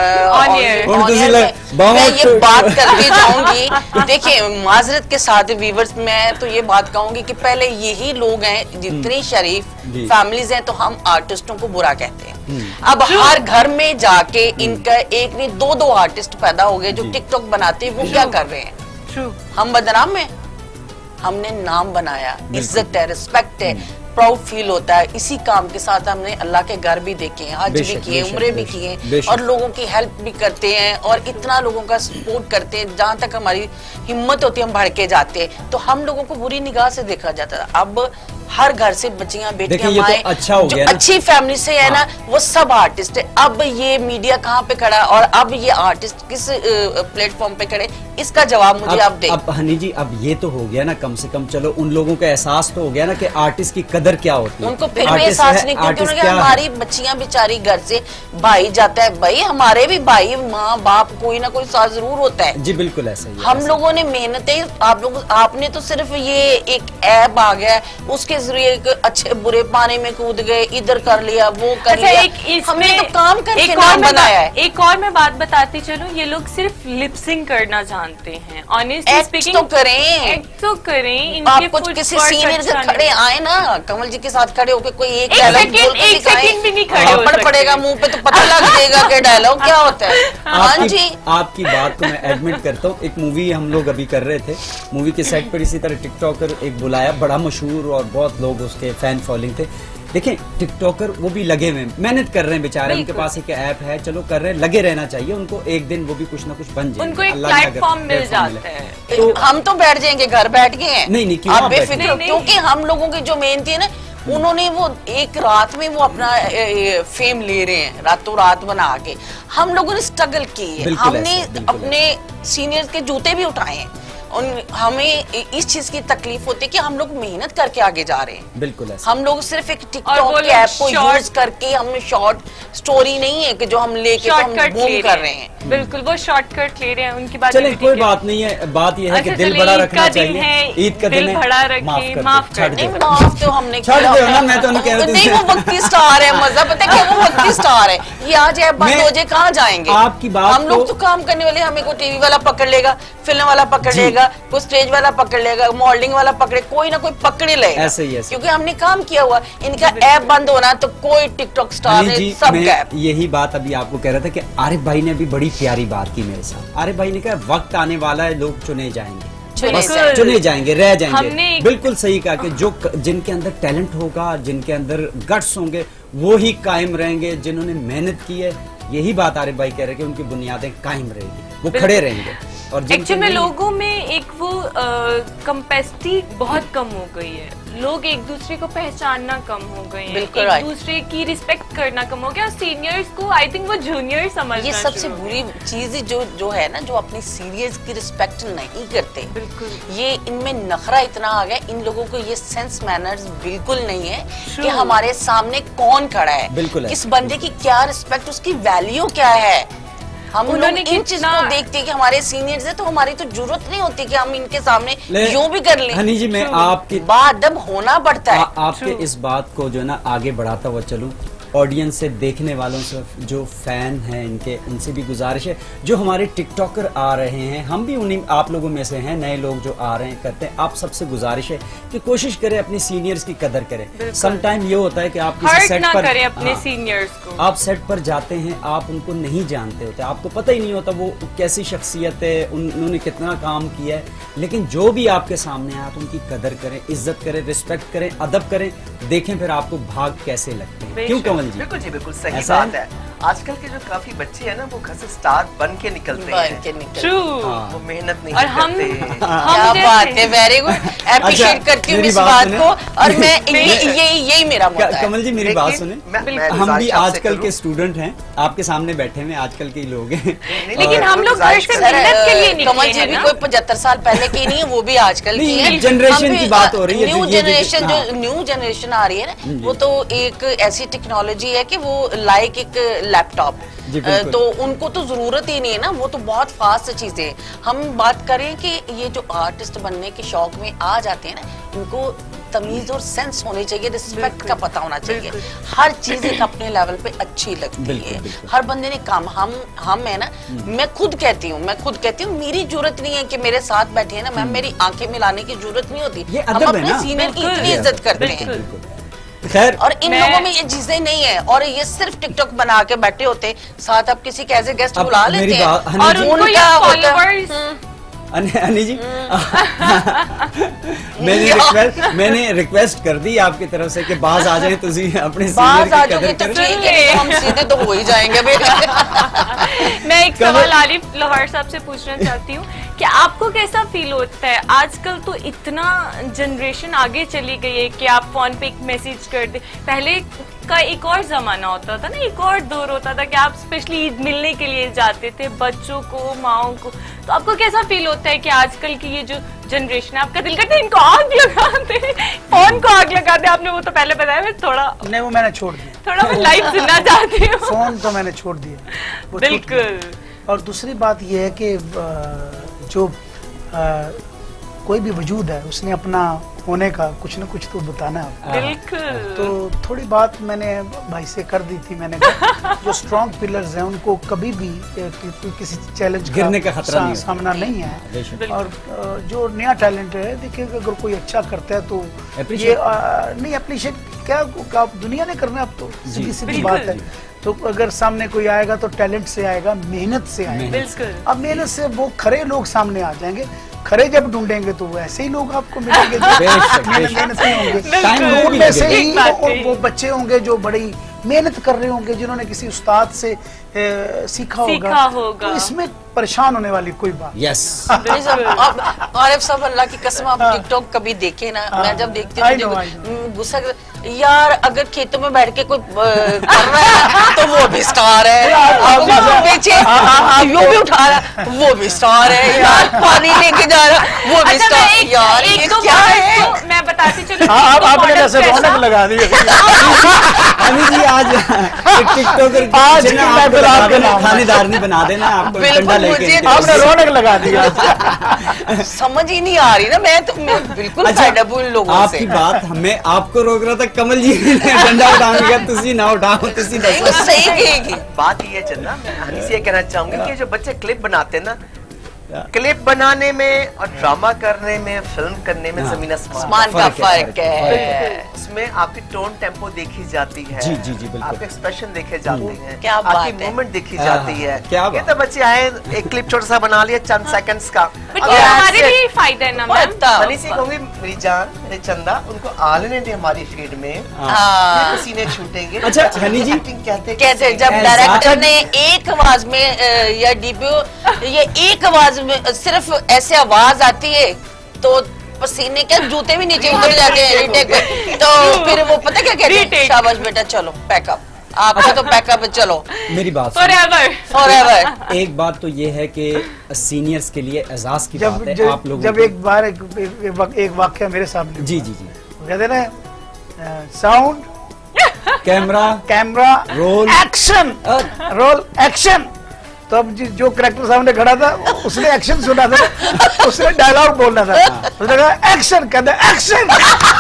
मैं ये बात करके जाऊंगी। देखिए माजरत के साथ व्यूअर्स, मैं तो ये बात कहूंगी कि पहले यही लोग हैं, जितनी शरीफ फैमिलीज हैं, तो हम आर्टिस्टों को बुरा कहते हैं। अब हर घर में जाके इनका एक नहीं दो दो आर्टिस्ट पैदा हो गए जो टिकटॉक बनाते हैं। वो क्या कर रहे हैं? हम बदनाम हैं? हमने नाम बनाया, इज्जत है, रिस्पेक्ट है, प्राउड फील होता है। इसी काम के साथ हमने अल्लाह के घर भी देखे हैं, हज भी किए, उम्रे भी किए और लोगों की हेल्प भी करते हैं और इतना लोगों का सपोर्ट करते हैं। जहाँ तक हमारी हिम्मत होती है हम भड़ के जाते हैं। तो हम लोगों को बुरी निगाह से देखा जाता था। अब हर घर से बच्चियां बेटियां माएं तो अच्छा हो जो गया अच्छी फैमिली से है ना, वो सब आर्टिस्ट है। अब ये मीडिया कहाँ पे खड़ा और अब ये आर्टिस्ट किस प्लेटफॉर्म पे खड़े, इसका जवाब मुझे आप दें। अब हनी जी, अब ये तो हो गया ना, कम से कम चलो उन लोगों का एहसास तो हो गया ना कि आर्टिस्ट की कदर क्या होती है। उनको फिर भी एहसास नहीं, क्योंकि उन्होंने हमारी बच्चियां बेचारी घर से भाई जाता है, भाई हमारे भी भाई माँ बाप कोई ना कोई साथ जरूर होता है। जी बिल्कुल ऐसा ही। हम लोगों ने मेहनतें, आप लोग आपने तो सिर्फ ये एक ऐप आ गया, उसके जरिए अच्छे बुरे पानी में कूद गए, इधर कर लिया वो कर अच्छा, लिया। एक हमने तो काम करके एक नाम बनाया है। एक और मैं बात बताती चलूं, ये लोग सिर्फ लिपसिंग करना जानते हैं। ऑनेस्टली स्पीकिंग तो करें, एक्ट तो करें। आप कुछ किसी सीनियर से खड़े आए ना, कमल जी के साथ खड़े होके कोई एक डायलॉग बोल के एक सेकंड भी नहीं खड़े हो सकते। पड़ेगा मुंह पे तो पता लग जाएगा कि डायलॉग क्या होता है। हाँ जी, आपकी बात को मैं एडमिट करता हूँ। एक मूवी हम लोग अभी कर रहे थे, मूवी के सेट पर इसी तरह टिकटॉकर एक बुलाया, बड़ा मशहूर और बहुत लोग उसके फैन फॉलोइंग थे। देखें टिकटॉकर वो भी लगे हुए मेहनत कर रहे हैं बेचारे, उनके पास एक ऐप है, चलो कर रहे हैं, लगे रहना चाहिए उनको। एक दिन वो भी कुछ ना कुछ बन जाए, उनको एक प्लेटफॉर्म मिल जाता है। तो हम तो बैठ जाएंगे, घर बैठ गए हैं। नहीं नहीं, क्यों आप बेफिक्र, क्योंकि हम लोगों की जो मेहनत है ना, उन्होंने वो एक रात में वो अपना फेम ले रहे हैं, रातों रात बना के। हम लोगों ने स्ट्रगल की है, हमने अपने सीनियर्स के जूते भी उठाए हैं। उन हमें इस चीज की तकलीफ होती है कि हम लोग मेहनत करके आगे जा रहे हैं। बिल्कुल ऐसा। हम लोग सिर्फ एक टिकटॉक के ऐप को यूज करके, हम शॉर्ट स्टोरी नहीं है कि जो हम लेके हम बूम कर रहे हैं। बिल्कुल वो शॉर्टकट ले रहे हैं, उनकी बात चलिए कोई बात नहीं है। बात यह है कि दिल बड़ा रखना चाहिए। ईद का दिन है, बड़ा रखें, माफ कर नहीं, माफ तो हमने छोड़ दो ना, मैं तो नहीं कह रहा। नहीं, वो भक्ति स्टार है, मजा पता है क्या, वो भक्ति स्टार है। ये आज ऐप बंद हो जाए कहाँ जाएंगे? आपकी बात हम लोग तो काम करने वाले, हमें कोई टीवी वाला पकड़ लेगा, फिल्म वाला पकड़ लेगा, कोई स्टेज वाला पकड़ लेगा, मॉडलिंग वाला पकड़े, कोई ना कोई पकड़े लेगा। ऐसे ही ऐसे। क्योंकि हमने काम किया हुआ। इनका ऐप बंद होना तो कोई टिकटॉक स्टार नहीं, सब ऐप। यही बात अभी आपको कह रहा था कि आरिफ भाई ने अभी बड़ी प्यारी बात की मेरे साथ। आरिफ भाई ने कहा वक्त आने वाला है, लोग चुने जाएंगे, बस चुने जाएंगे, रह जाएंगे। बिल्कुल सही कहा कि जो जिनके अंदर टैलेंट होगा, जिनके अंदर गट्स होंगे, वो ही कायम रहेंगे। जिन्होंने मेहनत की है, यही बात आरिफ भाई कह रहे हैं कि उनकी बुनियादें कायम रहेगी, वो खड़े रहेंगे। और एक्चुअली में लोगों में एक वो कंपेसिटी बहुत कम हो गई है। लोग एक दूसरे को पहचानना कम हो गए हैं, एक दूसरे की रिस्पेक्ट करना कम हो गया, और सीनियर्स को आई थिंक वो जूनियर समझना। ये सबसे बुरी चीज जो जो है ना, जो अपने सीनियर्स की रिस्पेक्ट नहीं करते। बिल्कुल ये इनमें नखरा इतना आ गया, इन लोगों को ये सेंस मैनर्स बिल्कुल नहीं है कि हमारे सामने कौन खड़ा है, बिल्कुल इस बंदे की क्या रिस्पेक्ट, उसकी वैल्यू क्या है। हम लोग इन चीजों को देखते हैं कि हमारे सीनियर्स है, तो हमारी तो जरूरत नहीं होती कि हम इनके सामने यूं भी कर लें। हनी जी, मैं आपकी बादब होना पड़ता है। आ, आपके इस बात को जो है ना आगे बढ़ाता हुआ चलूं, ऑडियंस से, देखने वालों से, जो फैन हैं इनके, उनसे भी गुजारिश है, जो हमारे टिकटॉकर आ रहे हैं, हम भी उन्हीं आप लोगों में से हैं, नए लोग जो आ रहे हैं करते हैं, आप सबसे गुजारिश है कि कोशिश करें अपने सीनियर्स की कदर करें। सम टाइम ये होता है कि आप किसी सेट पर करें अपने सीनियर्स को, आप सेट पर जाते हैं, आप उनको नहीं जानते होते, आपको पता ही नहीं होता वो कैसी शख्सियत है, उन्होंने कितना काम किया है, लेकिन जो भी आपके सामने है आप उनकी कदर करें, इज्जत करें, रिस्पेक्ट करें, अदब करें, देखें फिर आपको भाग कैसे लगते हैं। क्यों कमल जी? बिल्कुल जी, बिल्कुल सही बात है। आजकल के जो काफी बच्चे हैं ना, वो घर से स्टार बन के निकलते हैं। ट्रू, वो मेहनत नहीं और हम, करते। क्या बात है, वेरी गुड, एप्रिशिएट करती हूँ इस बात को। और मैं यही यही मेरा मुद्दा है। कमल जी मेरी बात सुने, हम भी आजकल के स्टूडेंट हैं, आपके सामने बैठे हुए आजकल के लोग हैं, लेकिन हम लोग घर से मेहनत के लिए निकले हैं। कमल जी भी कोई पचहत्तर साल पहले की नहीं है, वो भी आजकल की है। जनरेशन की बात हो रही है, न्यू जनरेशन, जो न्यू जनरेशन आ रही है ना, वो तो एक ऐसी टेक्नोलॉजी है कि वो लाइक एक लैपटॉप, तो उनको तो जरूरत ही नहीं है ना, वो तो बहुत फास्ट चीजें हैं। हम बात करें कि ये जो आर्टिस्ट बनने के शौक में आ जाते हैं ना, इनको तमीज और सेंस होनी चाहिए, रिस्पेक्ट का पता होना चाहिए। हर चीज एक अपने लेवल पे अच्छी लगती है, हर बंदे ने काम, हम हम है ना, मैं खुद कहती हूँ मैं खुद कहती हूँ मेरी जरूरत नहीं है कि मेरे साथ बैठे है ना, मैम मेरी आंखें मिलाने की जरूरत नहीं होती। हम अपने सीनियर की इतनी इज्जत करते हैं, खैर, और इन लोगों में ये चीजें नहीं है, और ये सिर्फ टिकटॉक बना के बैठे होते, साथ आप किसी कैसे गेस्ट बुला लेते हैं, और उनका फॉलोअर्स। अनी जी मैंने रिक्वेस्ट मैंने रिक्वेस्ट कर दी आपकी तरफ से कि बाज आ जाए, तो अपने बाज आ जाओगे तो ठीक है, हम सीधे तो हो ही जाएंगे। मैं एक सवाल आरिफ लोहार साहब से पूछना चाहती हूँ कि आपको कैसा फील होता है, आजकल तो इतना जनरेशन आगे चली गई है कि आप फोन पे एक मैसेज कर दे। पहले का एक और जमाना होता था ना, एक और दौर होता था कि आप स्पेशली ईद मिलने के लिए जाते थे बच्चों को, माओ को। तो आपको कैसा फील होता है कि आजकल की ये जो जनरेशन है, आपका दिल करता है इनको आग लगाते, फोन को आग लगाते? आपने वो तो पहले बताया, मैं थोड़ा नहीं, वो मैंने छोड़ दिया, थोड़ा मैं लाइव सुनना चाहती हूँ। फोन तो मैंने छोड़ दिया, बिल्कुल। और दूसरी बात यह है कि जो आ, कोई भी वजूद है, उसने अपना होने का कुछ न कुछ तो बताना है। बिल्कुल। तो थोड़ी बात मैंने भाई से कर दी थी, मैंने कहा जो स्ट्रॉन्ग पिलर्स हैं उनको कभी भी कि, किसी चैलेंज गिरने का खतरा नहीं, सामना नहीं है। और जो नया टैलेंट है, देखिए अगर कोई अच्छा करता है तो ये आ, नहीं अप्रिशिएट क्या, क्या दुनिया ने करना है, अब तो सीधी सीधी बात है। तो अगर सामने कोई आएगा तो टैलेंट से आएगा, मेहनत से आएगा। अब मेहनत से वो खरे लोग सामने आ जाएंगे, खरे जब ढूंढेंगे तो वो ऐसे ही लोग आपको मिलेंगे जो मेहनत नहीं होंगे। उनमें से ही वो बच्चे होंगे जो बड़ी मेहनत कर रहे होंगे, जिन्होंने किसी उस्ताद से ए, सीखा होगा, सीखा होगा। तो इसमें परेशान होने वाली कोई बात। यस आरिफ साहब, अल्लाह की कसम आप टिकटॉक कभी देखे ना, मैं जब देखती हूँ मुझे गुस्सा यार, अगर खेतों में बैठ के कोई कर रहा है तो वो भी स्टार है, पीछे वो भी उठा रहा है वो भी स्टार है, यार पानी लेके जा रहा वो भी स्टार है, यार ये क्या है। मैं बताती चलूं, आप आपने जैसे रौनक लगा दी हनी जी। आज टिकटॉकर आज थानेदार नहीं बना देना आपको, बिल्कुल मुझे आपने रौनक लगा दिया। समझ ही नहीं आ रही ना, मैं तो मैं बिल्कुल फेड अप हूं इन लोगों से। आपकी बात हमें आपको रोक रहा था कमल जी ने डंडा उठाएंगे, तुसी ना उठाओ, तुसी नहीं वो सही कहेगी। बात ये है चंदा, मैं हनी से ये कहना चाहूंगी कि जो बच्चे क्लिप बनाते हैं ना, क्लिप बनाने में और ड्रामा करने में, फिल्म करने में जमीन आसमान का फर्क है। इसमें आपकी टोन टेम्पो देखी जाती है, जी जी जी बिल्कुल, आपके एक्सप्रेशन देखे जाते हैं, क्या आपकी बात है। मूवमेंट देखी जाती है। क्या ये तो बच्चे आए एक क्लिप छोटा सा बना लिया चंद सेकंड्स का, बट ये हमारे लिए फायदा है ना मैम। हनी से कहूंगी मेरी जान मेरी चंदा, उनको आने दे हमारी फील्ड में, पसीने छूटेंगे। अच्छा हनी जी कहते कैसे जब डायरेक्टर ने एक आवाज में या डीपीओ ये एक आवाज में सिर्फ ऐसे आवाज आती है तो पसीने के जूते भी नीचे उतर जाते हैं रीटेक पे, तो फिर वो पता क्या कहते हैं, शाबाश बेटा चलो पैकअप, आपका तो पैकअप है, चलो मेरी बात फॉरएवर फॉरएवर। एक बात तो ये है कि सीनियर्स के लिए एजाज की जब बात है जब, आप लोग जब एक बार एक, एक, एक वाक्य मेरे सामने, जी जी जी, कहते ना sound camera camera roll action, roll action. तो अब जो करेक्टर सामने खड़ा था उसने एक्शन सुना था, उसने डायलॉग बोलना था, उसने कहा एक्शन, कहते एक्शन।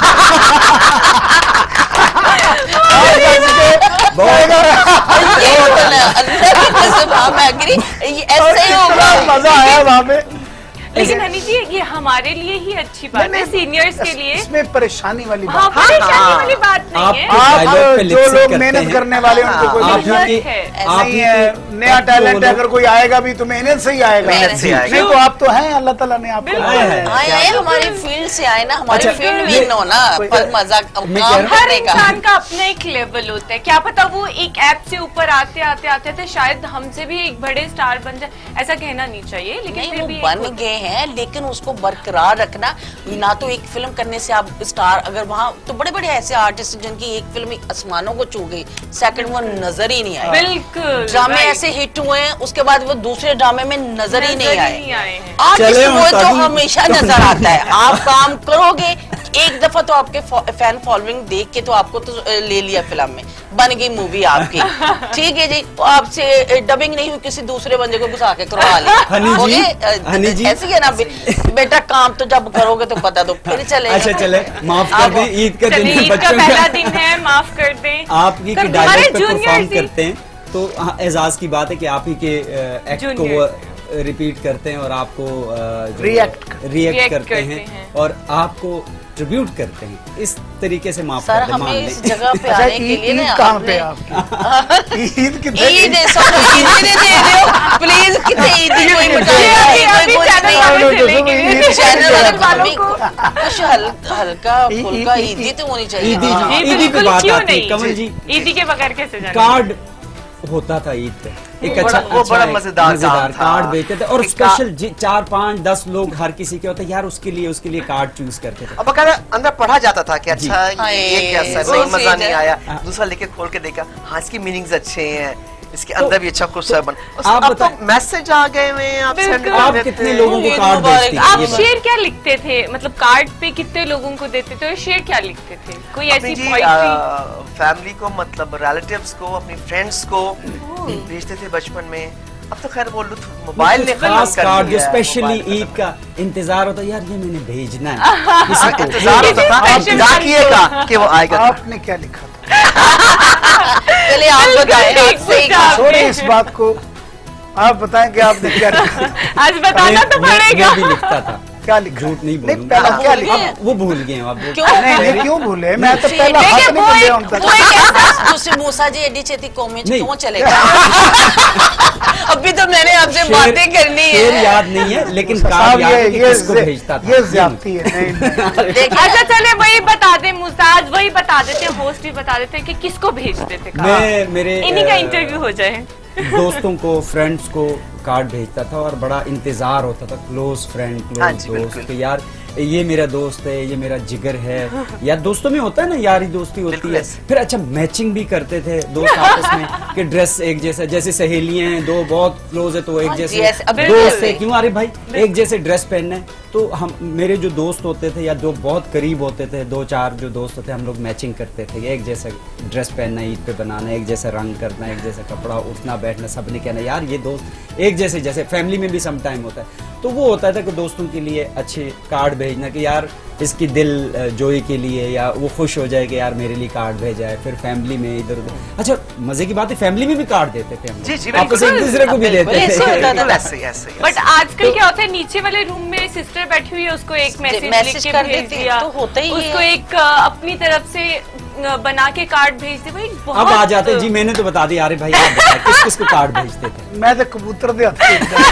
ऐसे ही होगा, मजा आया वहाँ पे। लेकिन हनी जी ये हमारे लिए ही अच्छी बात है, सीनियर्स के लिए इसमें परेशानी वाली हाँ, बात, परेशानी वाली बात नहीं है। आप जो लोग मेहनत करने वाले हैं उनको कोई आप दिक्कत ही है। नहीं है। नया टैलेंट है, अगर कोई आएगा भी तो मेहनत से ही आएगा, मेहनत से आएगा। नहीं तो आप तो हैं, अल्लाह ताला ने आपको बिल्कुल। आए हैं। आए आए हमारी फील्ड से आए ना, हमारी अच्छा, फील्ड ये- में नो ना, पर मजाक काम मैं कह रहा हूं- हर करने का। इंसान का अपना एक लेवल होता है, क्या पता वो एक ऐप से ऊपर आते आते आते आते शायद हमसे भी एक बड़े स्टार बन जाए, ऐसा कहना नहीं चाहिए, लेकिन नहीं फिर वो भी बन एक- गए हैं, लेकिन उसको बरकरार रखना। ना तो एक फिल्म करने से आप स्टार, अगर वहाँ तो बड़े बड़े ऐसे आर्टिस्ट जिनकी एक फिल्म आसमानों को छू गई, सेकंड वन नजर ही नहीं आए। बिल्कुल ड्रामे right। ऐसे हिट हुए हैं, उसके बाद वो दूसरे ड्रामे में नजर ही नहीं नजर आए। ही नहीं आए हैं। आर्टिस्ट चले वो तो मुताबिक- हमेशा नजर आता है, आप काम करोगे एक दफा तो आपके फैन फॉलोइंग देख के तो आपको तो ले लिया फिल्म में, बन गई मूवी आपकी, ठीक है जी, वो आपसे डबिंग नहीं हुई, किसी दूसरे बंदे को घुसा के करवा लिया। हनी जी, हो गए, हनी जी। ऐसे ही है ना बे- बेटा, काम तो जब करोगे तो पता तो फिर चलेगा। अच्छा चले, माफ कर दें, ईद का दिन चलिए है, ईद का बच्चों पहला दिन है, माफ कर दें। आपकी कर- डायलॉग हमारे पे juniors परफॉर्म ही- करते हैं तो हाँ, एजाज की बात है कि आप ही के एक्ट को Juniors। रिपीट करते हैं और आपको React रिएक्ट React करते करते हैं हैं। और आपको ट्रिब्यूट करते हैं, इस तरीके से माफ सर कर दें, मान हमें इस लें। जगह पे अच्छा, आने के ईद लिए ईद ना कहाँ पे आपने- आपकी ईद कितने ईद है, सॉरी ईद दे दे रहे हो प्लीज, कितने ईद ही कोई मिठाई अभी- कोई अभी कुछ चैनल नहीं। वाले हाँ, चलेंगे। ईद- चैनल वाले वालों को कुछ हल- हल्का ई- फुल्का ई- ईदी तो होनी चाहिए। ईदी हाँ। जी, जी, ईदी की बिल्कुल, बात क्यों आती है नहीं? कमल जी, ईदी के बगैर कैसे जाने? कार्ड होता था ईद पे, एक वो अच्छा बड़ा- वो अच्छा बड़ा एक मजेदार मजेदार काम था। कार्ड बेचते थे और एक स्पेशल जी चार पाँच दस लोग हर किसी के होते यार, उसके लिए उसके लिए कार्ड चूज करते थे। अब बकायदा अंदर पढ़ा जाता था कि अच्छा हाँ, ये ये- कैसा है, वो नहीं मजा चीज़ नहीं है। आया, हाँ। दूसरा लेके खोल के देखा, हाँ इसकी मीनिंग्स अच्छे हैं, इसके अंदर भी अच्छा कुछ बन। आप अब तो बताएं- मैसेज आ गए हुए हैं, आप बिल्कुल। send कर आप देते कितने हैं। लोगों को ईद कार्ड मुबारक। भेजती आप ये बताएं। शेयर क्या लिखते थे, मतलब कार्ड पे कितने लोगों को देते थे और शेयर क्या लिखते थे? कोई अपनी ऐसी जी पोइट्री? फैमिली को, मतलब रिलेटिव्स को, अपनी फ्रेंड्स को भेजते थे बचपन में। अब तो खैर वो लुत्फ मोबाइल ने खत्म खास कर कार्ड जो दिया है, स्पेशली मोबाइल ने ईद खत्म का इंतजार होता है, यार ये मैंने भेजना है किसी हाँ, को। इंतजार होता था Special डाकिए का कि वो आएगा। आपने क्या लिखा था? पहले आप बताएं, ठीक आप सही पूछा कहा। आपने। छोड़े इस बात को, आप बताएं कि आपने क्या लिखा था? आज बताना तो मैं- मैं- पड़ेगा। मैं भी लिखता था क्या लिखा झूठ नहीं नहीं बोलूंगा। पहला क्या भूल लिखा गए? वो भूल गए हैं आप। वो- क्यों? नहीं नहीं क्यों भूले, मैं तो See, पहला देखिए, हाथ नहीं वो बोले एक- उन तक। वो एक ऐसा दूसरी मूसा जी एडी छेती कॉमेज नहीं। क्यों चलेगा? अभी तो मैंने आपसे शेर- बातें करनी शेर है। याद नहीं है, लेकिन साहब, कार्ड याद है ये कि ये किसको भेजता था। ये ज्यादती है। नहीं नहीं देखिए अच्छा चले वही बता दे मुसाज, वही बता देते, होस्ट भी बता देते कि किसको भेजते थे कार्ड। मैं मेरे इन्हीं का अ, इंटरव्यू हो जाए। दोस्तों को, फ्रेंड्स को कार्ड भेजता था और बड़ा इंतजार होता था, क्लोज फ्रेंड, हाँ क्लोज जी, दोस्त बिल्कुल। कि यार ये मेरा दोस्त है, ये मेरा जिगर है। या दोस्तों में होता है ना, यारी दोस्ती होती बिल्कुल है। ऐसे। फिर अच्छा मैचिंग भी करते थे दोस्त आपस में कि ड्रेस एक जैसा, जैसे सहेलियां हैं दो बहुत क्लोज है तो एक हाँ जी, जैसे ऐसे- अब दोस्त बिल्कुल। है, क्यों अरे भाई एक जैसे ड्रेस पहनना है। तो हम, मेरे जो दोस्त होते थे या जो बहुत करीब होते थे, दो चार जो दोस्त होते, हम लोग मैचिंग करते थे। एक जैसा ड्रेस पहनना, ईद पे बनाना, एक जैसा रंग करना, एक जैसा कपड़ा, उठना बैठना, सबने कहना यार ये दोस्त एक जैसे। जैसे फैमिली में भी सम टाइम होता है, तो वो होता था कि दोस्तों के लिए अच्छे कार्ड भेजना कि यार इसकी दिल जोई के लिए, या वो खुश हो जाए कि यार मेरे लिए कार्ड भेजा है। फिर फैमिली में इधर उधर, अच्छा मजे की बात है फैमिली में भी कार्ड देते थे हम, जी, जी, आपस में एक दूसरे को भी बिल्कुल, देते ऐसे थे। होता था। बिल्कुल ऐसे ही, ऐसे ही, बट ऐसे ही। आजकल क्या होता है, नीचे वाले रूम में सिस्टर बैठी हुई है, उसको एक मैसेज लिख मैसेज के कर भेज देते हैं, दिया, तो होता ही है। उसको एक अ, अपनी तरफ से अ, बना के कार्ड भेज दे। भाई बहुत अब आ जाते हैं, जी मैंने तो बता दिया। अरे भाई आप बताएं, किस किस को कार्ड भेजते थे? मैं तो कबूतर दे हाथ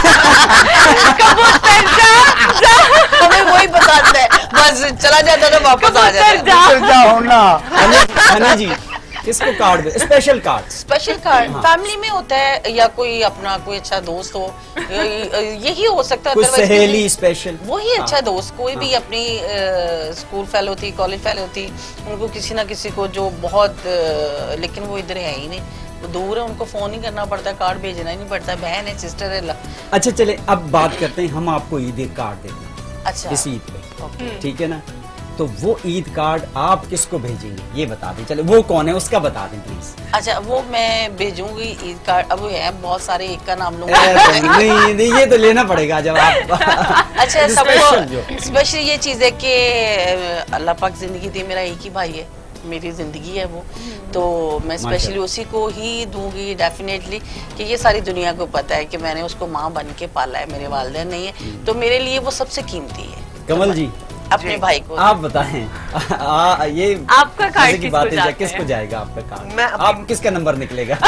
हमें वही बताता है, बस चला जाता था वापस आ जाता है। कबूतर जा होना। हनी जी किसको कार्ड भेज, special card? Special card family में होता है, या कोई अपना कोई अच्छा दोस्त हो, य- यही हो सकता है। कोई otherwise सहेली किसी- स्पेशल, वही अच्छा हाँ। दोस्त, कोई भी अपनी स्कूल फेलो थी, कॉलेज फेलो थी, उनको किसी ना किसी को जो बहुत अ, लेकिन वो इधर है ही नहीं, वो दूर है, उनको फोन ही करना पड़ता है, कार्ड भेजना ही नहीं पड़ता है, बहन है, सिस्टर है। ला- अच्छा चले अब बात करते हैं, हम आपको ईद कार्ड देते हैं अच्छा इस ईद पे, ओके। ठीक है ना? तो वो ईद कार्ड आप किसको भेजेंगे ये बता दें। चले वो कौन है उसका बता दें प्लीज। अच्छा वो मैं भेजूंगी ईद कार्ड, अब है बहुत सारे, एक का नाम लूंगा। नहीं नहीं ये तो लेना पड़ेगा जब आप अच्छा स्पेशल जो। सबको स्पेशल ये चीज है कि अल्लाह पाक जिंदगी दी, मेरा एक ही भाई है, मेरी जिंदगी है वो, तो मैं स्पेशली उसी को ही दूंगी डेफिनेटली, कि ये सारी दुनिया को पता है कि मैंने उसको माँ बन के पाला है, मेरे वालिदैन नहीं है, तो मेरे लिए वो सबसे कीमती है। कमल जी अपने भाई को आप बताएं आ, ये आपका कार्ड जैसे की किसको बात है, जाता किसको है? जाएगा आपका कार्ड? मैं अपनी- आप किसका नंबर निकलेगा?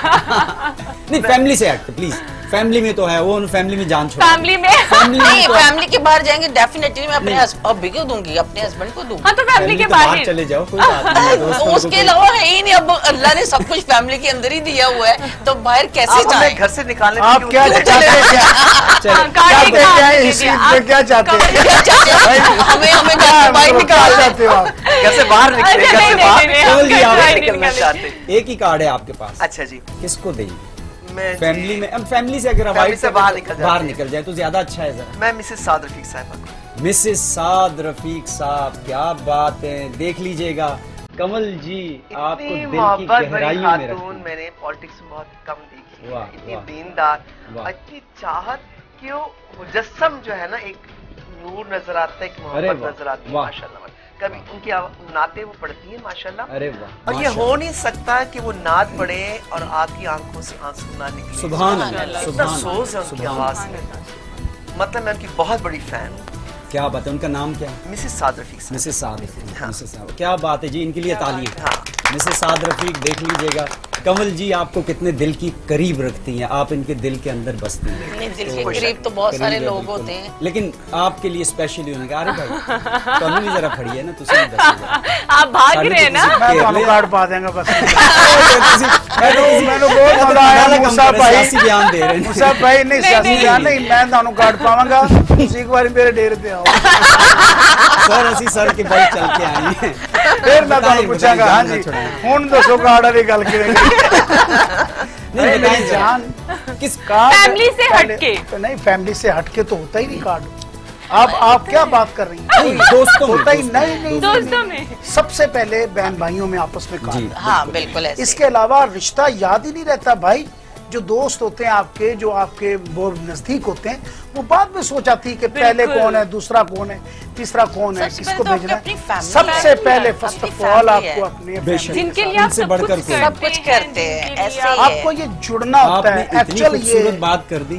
नहीं फैमिली से हट प्लीज, फैमिली में तो है वो, फैमिली में जान छोड़ फैमिली में फैमिली में नहीं, तो फैमिली के बाहर जाएंगे डेफिनेटली, मैं अपने नहीं। हस- अभी को दूंगी, अपने हस्बैंड को दूंगी। हाँ तो फैमिली के तो बाहर बाहर चले जाओ, कोई बात नहीं है, दोस्तों को उसके कोई- अलावा है ही नहीं, अब अल्लाह ने सब कुछ फैमिली के अंदर ही दिया हुआ है, तो बाहर कैसे आप हमें जाए? घर से निकालने आप क्यों क्या क्यों चाहते हैं? क्या चले, कार्ड क्या एक क्या कार्ड क्या दे इस दिया, ईद में आप क्या चाहते हैं? क्या चाहते हैं? हमें हमें घर से बाहर क्या निकालना है। चाहते हो आप? घर से बाहर निकले, अच्छा, घर नहीं, से नहीं, बाहर नहीं, कमल हम जी, घर आप से बाहर निकलना निकलने। चाहते। एक ही कार्ड है आपके पास, अच्छा जी, किसको देंगे? मैं जी- फैमिली में, अब फैमिली से अगर फैमिली अवॉइड से बाहर निकल बाहर जाते निकल जाए तो ज्यादा अच्छा है जरा। मैं मिसेस साद रफीक साहब को। मिसेस साद रफीक साहब, क्या बात है, देख लीजिएगा कमल जी आपको इतनी दिल की मोहब्बत भरी गहराइयों में खातून रखती हैं। मैंने पॉलिटिक्स में बहुत कम देखी है। वाह, इतनी वाह। दीनदार, वाह। इतनी चाहत कि वो मुजस्सम जो है ना, एक नूर नजर आता है, एक अरे मोहब्बत वाह, नजर आती है वाह। माशाल्लाह। कभी उनकी आव- नाते वो पढ़ती है माशाल्लाह, अरे वाह, और ये माशाल्लाह। हो नहीं सकता कि वो नात पढ़े और आपकी आंखों से आंसू ना निकले। सुभान सुभान अल्लाह, अल्लाह। इतना सुभान सोच है अल्लाह, उनकी सुभान आवाज अल्लाह। में, मतलब मैं उनकी बहुत बड़ी फैन हूँ। क्या बात है, उनका नाम क्या है? मिसेस साद रफीक साहब। मिसेस साद रफीक, हाँ। मिसेस साद, क्या बात है जी, इनके लिए तालियां। हाँ। मिसेस साद रफीक देख लीजिएगा कमल जी आपको कितने दिल की करीब रखती हैं, आप इनके दिल के अंदर बसती हैं। नहीं, दिल के तो करीब तो बहुत सारे करीब है, लोग बिल्कुल। होते हैं। लेकिन आपके लिए स्पेशली उन्होंने कहा अरे भाई तो भी जरा फड़ी है ना, तुसी भी दस जरा। आप भाग साढ़े रहे हैं तो ना। मैं ले- ਤੁਹਾਨੂੰ कार्ड पा देंगा बस। मैंने ਮੈਨੂੰ ਬਹੁਤ ਮਜ਼ਾ ਆਇਆ मूसा भाई, सियासी बयान दे रहे हैं। मूसा भाई नहीं सियासी नहीं, बयान नहीं, मैं ਤੁਹਾਨੂੰ कार्ड पावांगा, ਤੁਸੀਂ ਇੱਕ ਵਾਰੀ ਮੇਰੇ ਡੇਰੇ ਤੇ ਆਓ, सर ਅਸੀਂ सर के भाई चल के आए हैं, ਫਿਰ ਮੈਂ ਤੁਹਾਨੂੰ बताएं, ਪੁੱਛਾਂਗਾ बताएं, ਹਾਂਜੀ जान ना छुड़ाएं। ਹੁਣ ਦੱਸੋ कार्ड वाली ਗੱਲ ਕਿਵੇਂ नहीं नहीं, बताएं नहीं, जरा। जान किस कार्ड फैमिली से पहले- हटके। तो नहीं, फैमिली से हटके तो होता ही नहीं कार्ड। आप आप क्या बात कर रही हैं? नहीं, दोस्तों में, होता ही दोस्तों नहीं, नहीं दोस्तों नहीं। में सबसे पहले बहन भाइयों में आपस में जी कार्ड। हाँ बिल्कुल ऐसे। इसके अलावा रिश्ता याद ही नहीं रहता भाई। जो दोस्त होते हैं आपके, जो आपके बहुत नजदीक होते हैं, वो बाद में सोचाती है कि पहले बिल्कुल। कौन है, दूसरा कौन है, तीसरा कौन है, सबसे किसको पहले तो भेजना अपनी है। family सबसे है। पहले अपनी फर्स्ट ऑफ family ऑल है। आपको अपने बेशक। family जिनके के लिए साथ- आप उनसे सब बढ़कर कुछ कोई करते सब कुछ हैं, करते हैं, जिनके लिए ऐसे आप- ही है। आपको ये जुड़ना होता आपने है इतनी एक्चुअल ये खूबसूरत बात कर दी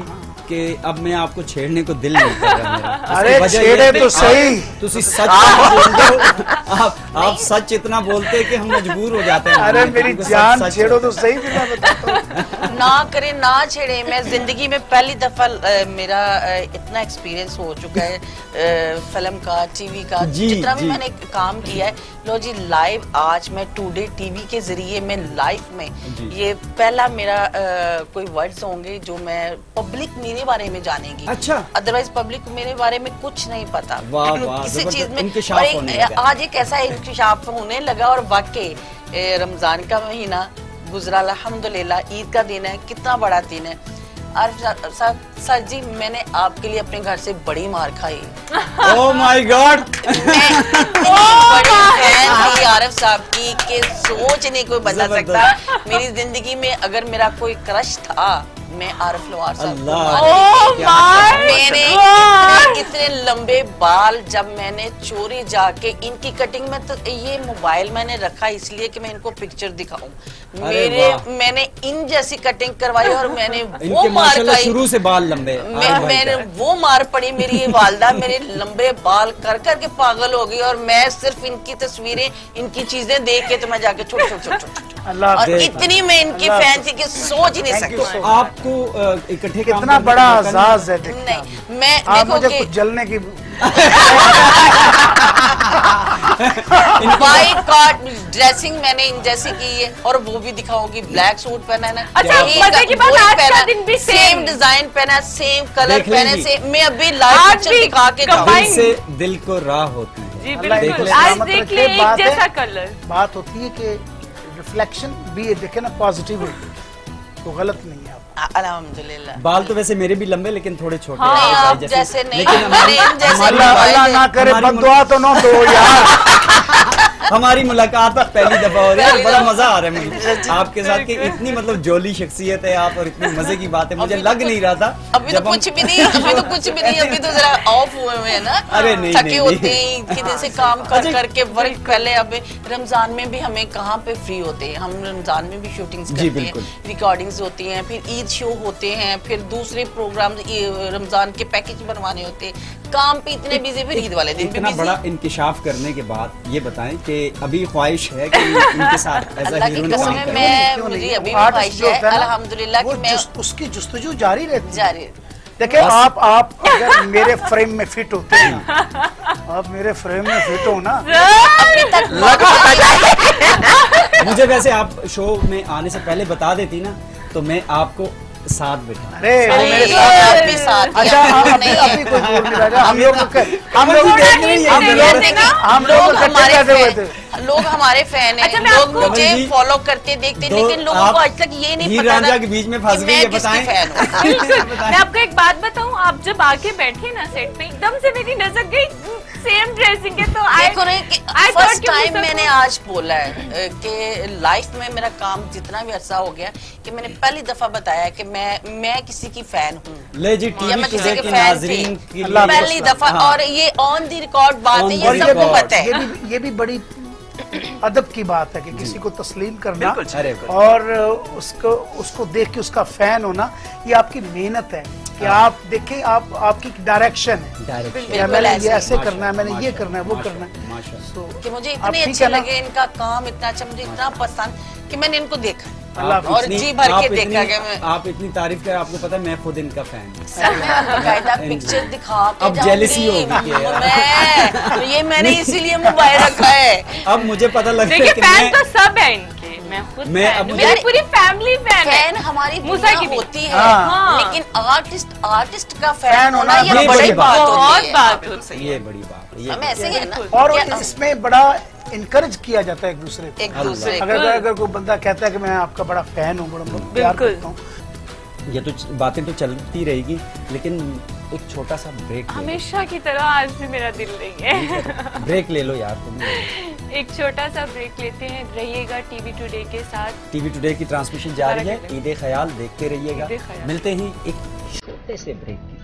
कि अब मैं आपको छेड़ने को दिल नहीं कर रहा मेरा। अरे वजह छेड़े ये है तो कि सही। आप- तुसी सच बोलते हो, आप आप सच इतना बोलते हैं कि हम मजबूर हो जाते हैं। अरे मेरी क्योंकि सच- जान सच छेड़ो है। तो सही, फिर मैं बताता हूँ। ना करे ना छेड़े। मैं जिंदगी में पहली दफा अ, मेरा अ, इतना एक्सपीरियंस हो चुका है अ, फिल्म का, टीवी का, जी, जितना भी जी। मैंने काम किया है। लो जी, लाइव आज मैं टुडे टीवी के जरिए मैं लाइव में जी। ये पहला मेरा अ, कोई वर्ड्स होंगे जो मैं पब्लिक मेरे बारे में जानेगी। अच्छा। अदरवाइज पब्लिक मेरे बारे में कुछ नहीं पता। वाह, वाह, किसी जबरदस्त चीज में इंकिशाफ और एक- होने लगा। आज एक ऐसा इंकिशाफ होने लगा और वाकई ए, रमजान का महीना गुजरा, अल्हम्दुलिल्लाह। ईद का दिन है, कितना बड़ा दिन है। आरिफ सा- साहब सर जी, मैंने आपके लिए अपने घर से बड़ी मार खाई। Oh my God. मैं इतनी बड़ी फैन थी आरिफ साहब की कि सोच नहीं कोई बता सकता। मेरी जिंदगी में अगर मेरा कोई क्रश था, मैं आरिफ लोहार साहब को अल्लाह। मानती थी। क्या बात है। मैंने इतने, इतने लंबे बाल जब मैंने चोरी जाके इनकी कटिंग में, तो ये मोबाइल मैंने रखा इसलिए कि मैं इनको पिक्चर दिखाऊं। मेरे वाह। मैंने इन जैसी कटिंग करवाई और मैंने वो इनके मार माशाल्लाह खाई। शुरू से बाल लंबे। मैं, आरिफ भाई मैंने का। वो मार पड़ी मेरी ये वालदा मेरे लंबे बाल कर कर के पागल हो गई। और मैं सिर्फ इनकी तस्वीरें, इनकी चीजें देख के तो मैं जाके छोड़ छोड़ छोड़ छोड़ अल्लाह और देख। इतनी मैं इनकी अल्लाह फैन थी कि सोच ही नहीं Thank you सकती। so much. आपको अ, इकट्ठे काम कितना करने का बड़ा मौका नहीं एजाज है, देखना। नहीं, मैं आप देखो मुझे कि कुछ जलने की वाइट कॉट ड्रेसिंग मैंने इन जैसी की है और वो भी दिखाऊंगी। ब्लैक सूट पहना है ना, अच्छा, यही मजे का- की बात, वही आज का पहना, दिन भी सेम same। डिजाइन पहना, सेम कलर देख पहने लेंगी। से मैं अभी लाइव आज पिक्चर भी दिखा के combine। जाऊंगी। दिल से दिल को राह होती है। जी अल्लाह देख बिल्कुल, ले। आज सलामत देख रखे। ले एक बात है- जैसा कलर। बात होती है कि रिफ्लेक्शन भी देखे ना, पॉजिटिव तो गलत नहीं है। आप अल्हम्दुलिल्लाह। बाल तो वैसे मेरे भी लंबे लेकिन थोड़े छोटे हाँ, हैं, नहीं, भाई आप जैसे नहीं, लेकिन हमारी मेरे जैसे हमारी- अल्लाह हमारी- अल्लाह ना करे, हमारी बददुआ तो ना दो यार। हमारी मुलाकात अब पहली दफा हो रही है, पहली बड़ा दफा। मजा आ रहा है मुझे आपके साथ कि इतनी मतलब जोली शख्सियत है आप और इतनी मजे की बात है। मुझे अभी तो लग कुछ- नहीं रहा था अभी तो जब हम- कुछ भी नहीं, अभी तो कुछ भी नहीं, अभी तो जरा ऑफ हुए हुए हैं ना। अरे नहीं, थके नहीं, होते नहीं। हैं ईद के दिन से काम कर अच्छा, करके वर्क। पहले अब रमजान में भी हमें कहाँ पे फ्री होते हैं, हम रमजान में भी शूटिंग्स जी, करते बिल्कुल। हैं, रिकॉर्डिंग्स होती हैं, फिर ईद शो होते हैं, फिर दूसरे प्रोग्राम रमजान के पैकेज बनवाने होते हैं। काम पे इतने बिजी, फिर ईद वाले दिन भी इतना बिजी। बड़ा इंकिशाफ करने के बाद ये बताएं कि अभी ख्वाहिश है कि इनके साथ ऐसा अल्लाह की हीरोइन कसम काम है, करें? मैं क्यों मुझे नहीं? अभी भी आर्टिस्ट ख्वाहिश जो है होता है ना, अल्हम्दुलिल्लाह वो कि मैं जुस- उसकी जुस्तजू जारी रहती है। जारी। देखिए बस। आप आप अगर मेरे फ्रेम में फिट होते हैं ना, आप मेरे फ्रेम में फिट हो ना, अभी तक मुझे वैसे आप शो में आने से पहले बता देती ना तो मैं आपको साथ बैठा। अरे वो अरे मेरे ये साथ। आप भी साथ ही अच्छा आप अभी नहीं अभी कोई दूर नहीं रहेगा। हम लोग हम लोग थोड़ा देख रही है, हम ये लोग देख हम लोग लोग हमारे इकट्ठे बैठे हुए फैन, थे। लोग हमारे फैन हैं, अच्छा, मैं लोग आपको- मुझे कमल जी, फॉलो करते देखते, दो लेकिन लोगों आप को आज तक ये नहीं हीर पता रांझा ना के बीच में कि फंस गई मैं है, किसकी बताएं। फैन हूँ। मैं आपको एक बात बताऊं, आप जब आके बैठे ना सेट पे, एकदम से मेरी नजर गई सेम ड्रेसिंग है, तो आई देखो रे कि I thought फर्स्ट कि टाइम मुझसे मैंने को- आज बोला है अ, कि लाइफ में मेरा काम जितना भी अरसा हो गया कि मैंने पहली दफा बताया कि मैं मैं किसी की फैन हूँ। ले जी या टीवी मैं किसी टुडे के के फैन नाजरीन थी। के लिए अल्लाह पहली बस- दफा, हाँ। और ये ऑन दी रिकॉर्ड बात On है, the ये और ये सबको record। पता ये है। भी ये भी बड़ी अदब की बात है कि किसी को तस्लीम करना बिल्कुल। अरे वाह। और उसको उसको देख के उसका फैन होना, ये आपकी मेहनत है कि आप देखें, आप आपकी डायरेक्शन है डायरेक्शन। या बिल्कुल मैंने ऐसे ये ही। ऐसे करना है, मैंने ये माशा- करना है, वो माशा- करना है। माशा। So, कि मुझे आप इतने ठीक अच्छे है ना? लगे इनका काम, इतना अच्छा, मुझे इतना पसंद कि मैंने इनको देखा अल्लाह आप और इतनी- जी भर आप के इतनी- देखा कि मैं आप इतनी तारीफ कर, आपको पता है मैं खुद इनका फैन हूँ। सब में बकायदा पिक्चर दिखा के अब jealousy जाऊंगी। होगी कि यार। मैं ये मैंने इसीलिए मोबाइल रखा है। अब मुझे पता लग रहा देखिए है कि फैन मैं तो सब है इनके, मैं खुद मैं fan अब हूं। मुझे- मेरी पूरी फैमिली फैन है। फैन हमारी मूसा दुनिया की भी। होती है, हाँ। लेकिन आर्टिस्ट आर्टिस्ट का फैन फैन होना होना ये बड़ी बड़ी बात बात बहुत होती है। बात होती है। ये बड़ी बात है, ये हम ऐसे ही है ना, और क्या- इसमें बड़ा इनकरेज किया जाता है एक दूसरे को। एक दूसरे अगर अगर अगर कोई बंदा कहता है कि मैं आपका बड़ा फैन हूँ, बड़ा प्यार बिल्कुल। करता हूँ, ये तो बातें तो चलती रहेगी लेकिन एक छोटा सा ब्रेक ले हमेशा की तरह आज भी मेरा दिल नहीं है। लो। ब्रेक ले लो यार तुम। एक छोटा सा ब्रेक लेते हैं, रहिएगा टीवी टुडे के साथ। टीवी टुडे की ट्रांसमिशन जारी है, बारह ईद ख्याल देखते रहिएगा। ईद ख्याल। मिलते हैं एक छोटे से ब्रेक की।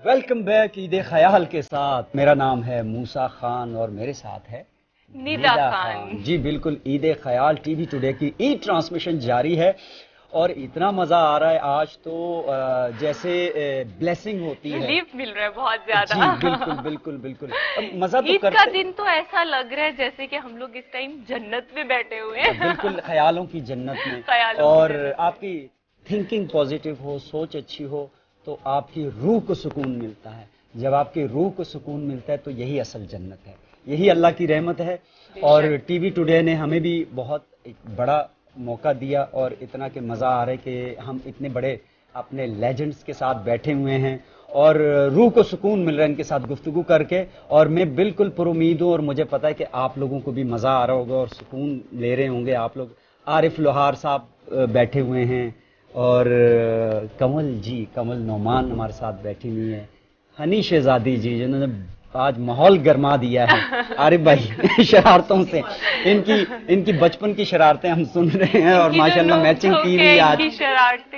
वेलकम बैक ईद ख्याल के साथ। मेरा नाम है मूसा खान और मेरे साथ है निदा खान। जी बिल्कुल, ईद ख्याल टीवी टुडे की ईद ट्रांसमिशन जारी है और इतना मजा आ रहा है आज तो जैसे ब्लेसिंग होती है, रिलीफ मिल रहा है बहुत ज्यादा। जी बिल्कुल बिल्कुल बिल्कुल। मजा तो ईद करते का दिन तो ऐसा लग रहा है जैसे कि हम लोग इस टाइम जन्नत में बैठे हुए हैं। बिल्कुल, ख्यालों की जन्नत में। ख्यालों और की जन्नत। आपकी थिंकिंग पॉजिटिव हो, सोच अच्छी हो तो आपकी रूह को सुकून मिलता है। जब आपकी रूह को सुकून मिलता है तो यही असल जन्नत है, यही अल्लाह की रहमत है। और टीवी टुडे ने हमें भी बहुत एक बड़ा मौका दिया और इतना कि मज़ा आ रहा है कि हम इतने बड़े अपने लेजेंड्स के साथ बैठे हुए हैं और रूह को सुकून मिल रहा है इनके साथ गुफ्तगू करके। और मैं बिल्कुल पुरुमीद हूँ और मुझे पता है कि आप लोगों को भी मज़ा आ रहा होगा और सुकून ले रहे होंगे आप लोग। आरिफ लोहार साहब बैठे हुए हैं और कमल जी, कमल नोमान हमारे साथ बैठी हुई है। हनी शहजादी जी जिन्होंने आज माहौल गरमा दिया है। आरिफ भाई शरारतों से, इनकी इनकी बचपन की शरारतें हम सुन रहे हैं और माशाल्लाह मैचिंग की हुई आज। शरारतें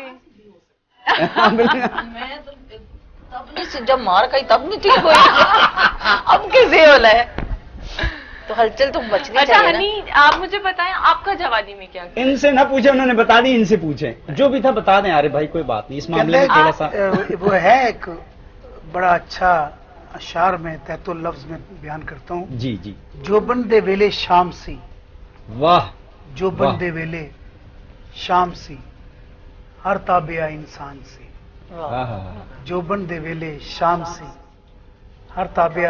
मैं तो तब नहीं, जब मार खाई तब नहीं ठीक हुई। अब कैसे होला है? तो हलचल तो बचनी अच्छा चाहिए ना। हनी, आप मुझे बताएं आपका जवानी में क्या किया? इनसे ना पूछे, उन्होंने बता दी, इनसे पूछे जो भी था बता दें। अरे भाई कोई बात नहीं, इस मामले में थोड़ा सा अ, वो है एक बड़ा अच्छा अशार में तहतो लफ्ज में बयान करता हूँ। जी जी, जो बंदे वेले शाम सी, वाह, जो वाह। बंदे वेले शाम सी, हर ताबिया इंसान सी। हाँ हाँ हाँ, जो बंदे वेले शाम सी, हर ताबिया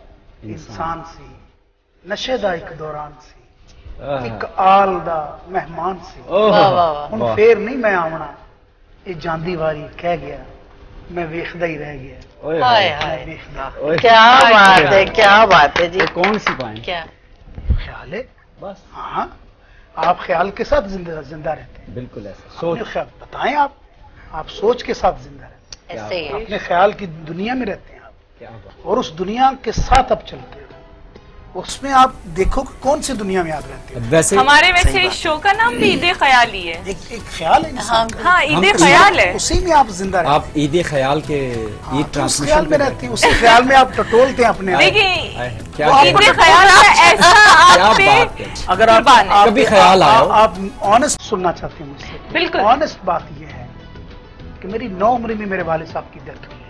इंसान सी। नशे दा एक दौरान सी, एक आल दा मेहमान सी। ओह, वाह, वाह, वाह। हुण वाह। फेर नहीं मैं आवना, ये जांदी वारी कह गया, मैं वेखदा ही रह गया। ओए हाय हाय, हाय, मैं वेखदा। ओए, क्या बात है, क्या बात है जी। ये कौन सी पाएं? क्या ख्याल है बस हाँ, आप ख्याल के साथ जिंदा जिंदा रहते हैं। बिल्कुल ऐसा अपने सोच। ख्याल बताएं, आप आप सोच के साथ जिंदा रहते ऐसे ही हैं, है। अपने ख्याल की दुनिया में रहते हैं आप, क्या बात। और उस दुनिया के साथ आप चलते हैं। उसमें आप देखो कि कौन सी दुनिया में आप रहते हैं। वैसे हमारे सही वैसे बात इस शो का नाम भी ईद ख्याल ही है। एक एक ख्याल है इंसान का, हाँ, हम ईद उसी- ख्याल है। उसी में आप जिंदा रहते आप ईद ख्याल के हैं। ईद हाँ, तो उस ट्रांसमिशन ख्याल में रहते हैं, उसी ख्याल में आप टटोलते हैं अपने आप। देखिए आए, क्या वो ईद क्या ख्याल का ऐसा क्या आप पे बात है। अगर आप, कुर्बान है। आप कभी ख्याल आया हो? आप ऑनेस्ट सुनना चाहते हैं मुझसे? बिल्कुल। ऑनेस्ट बात यह है कि मेरी नौ उम्र में मेरे वालिद साहब की डेथ हुई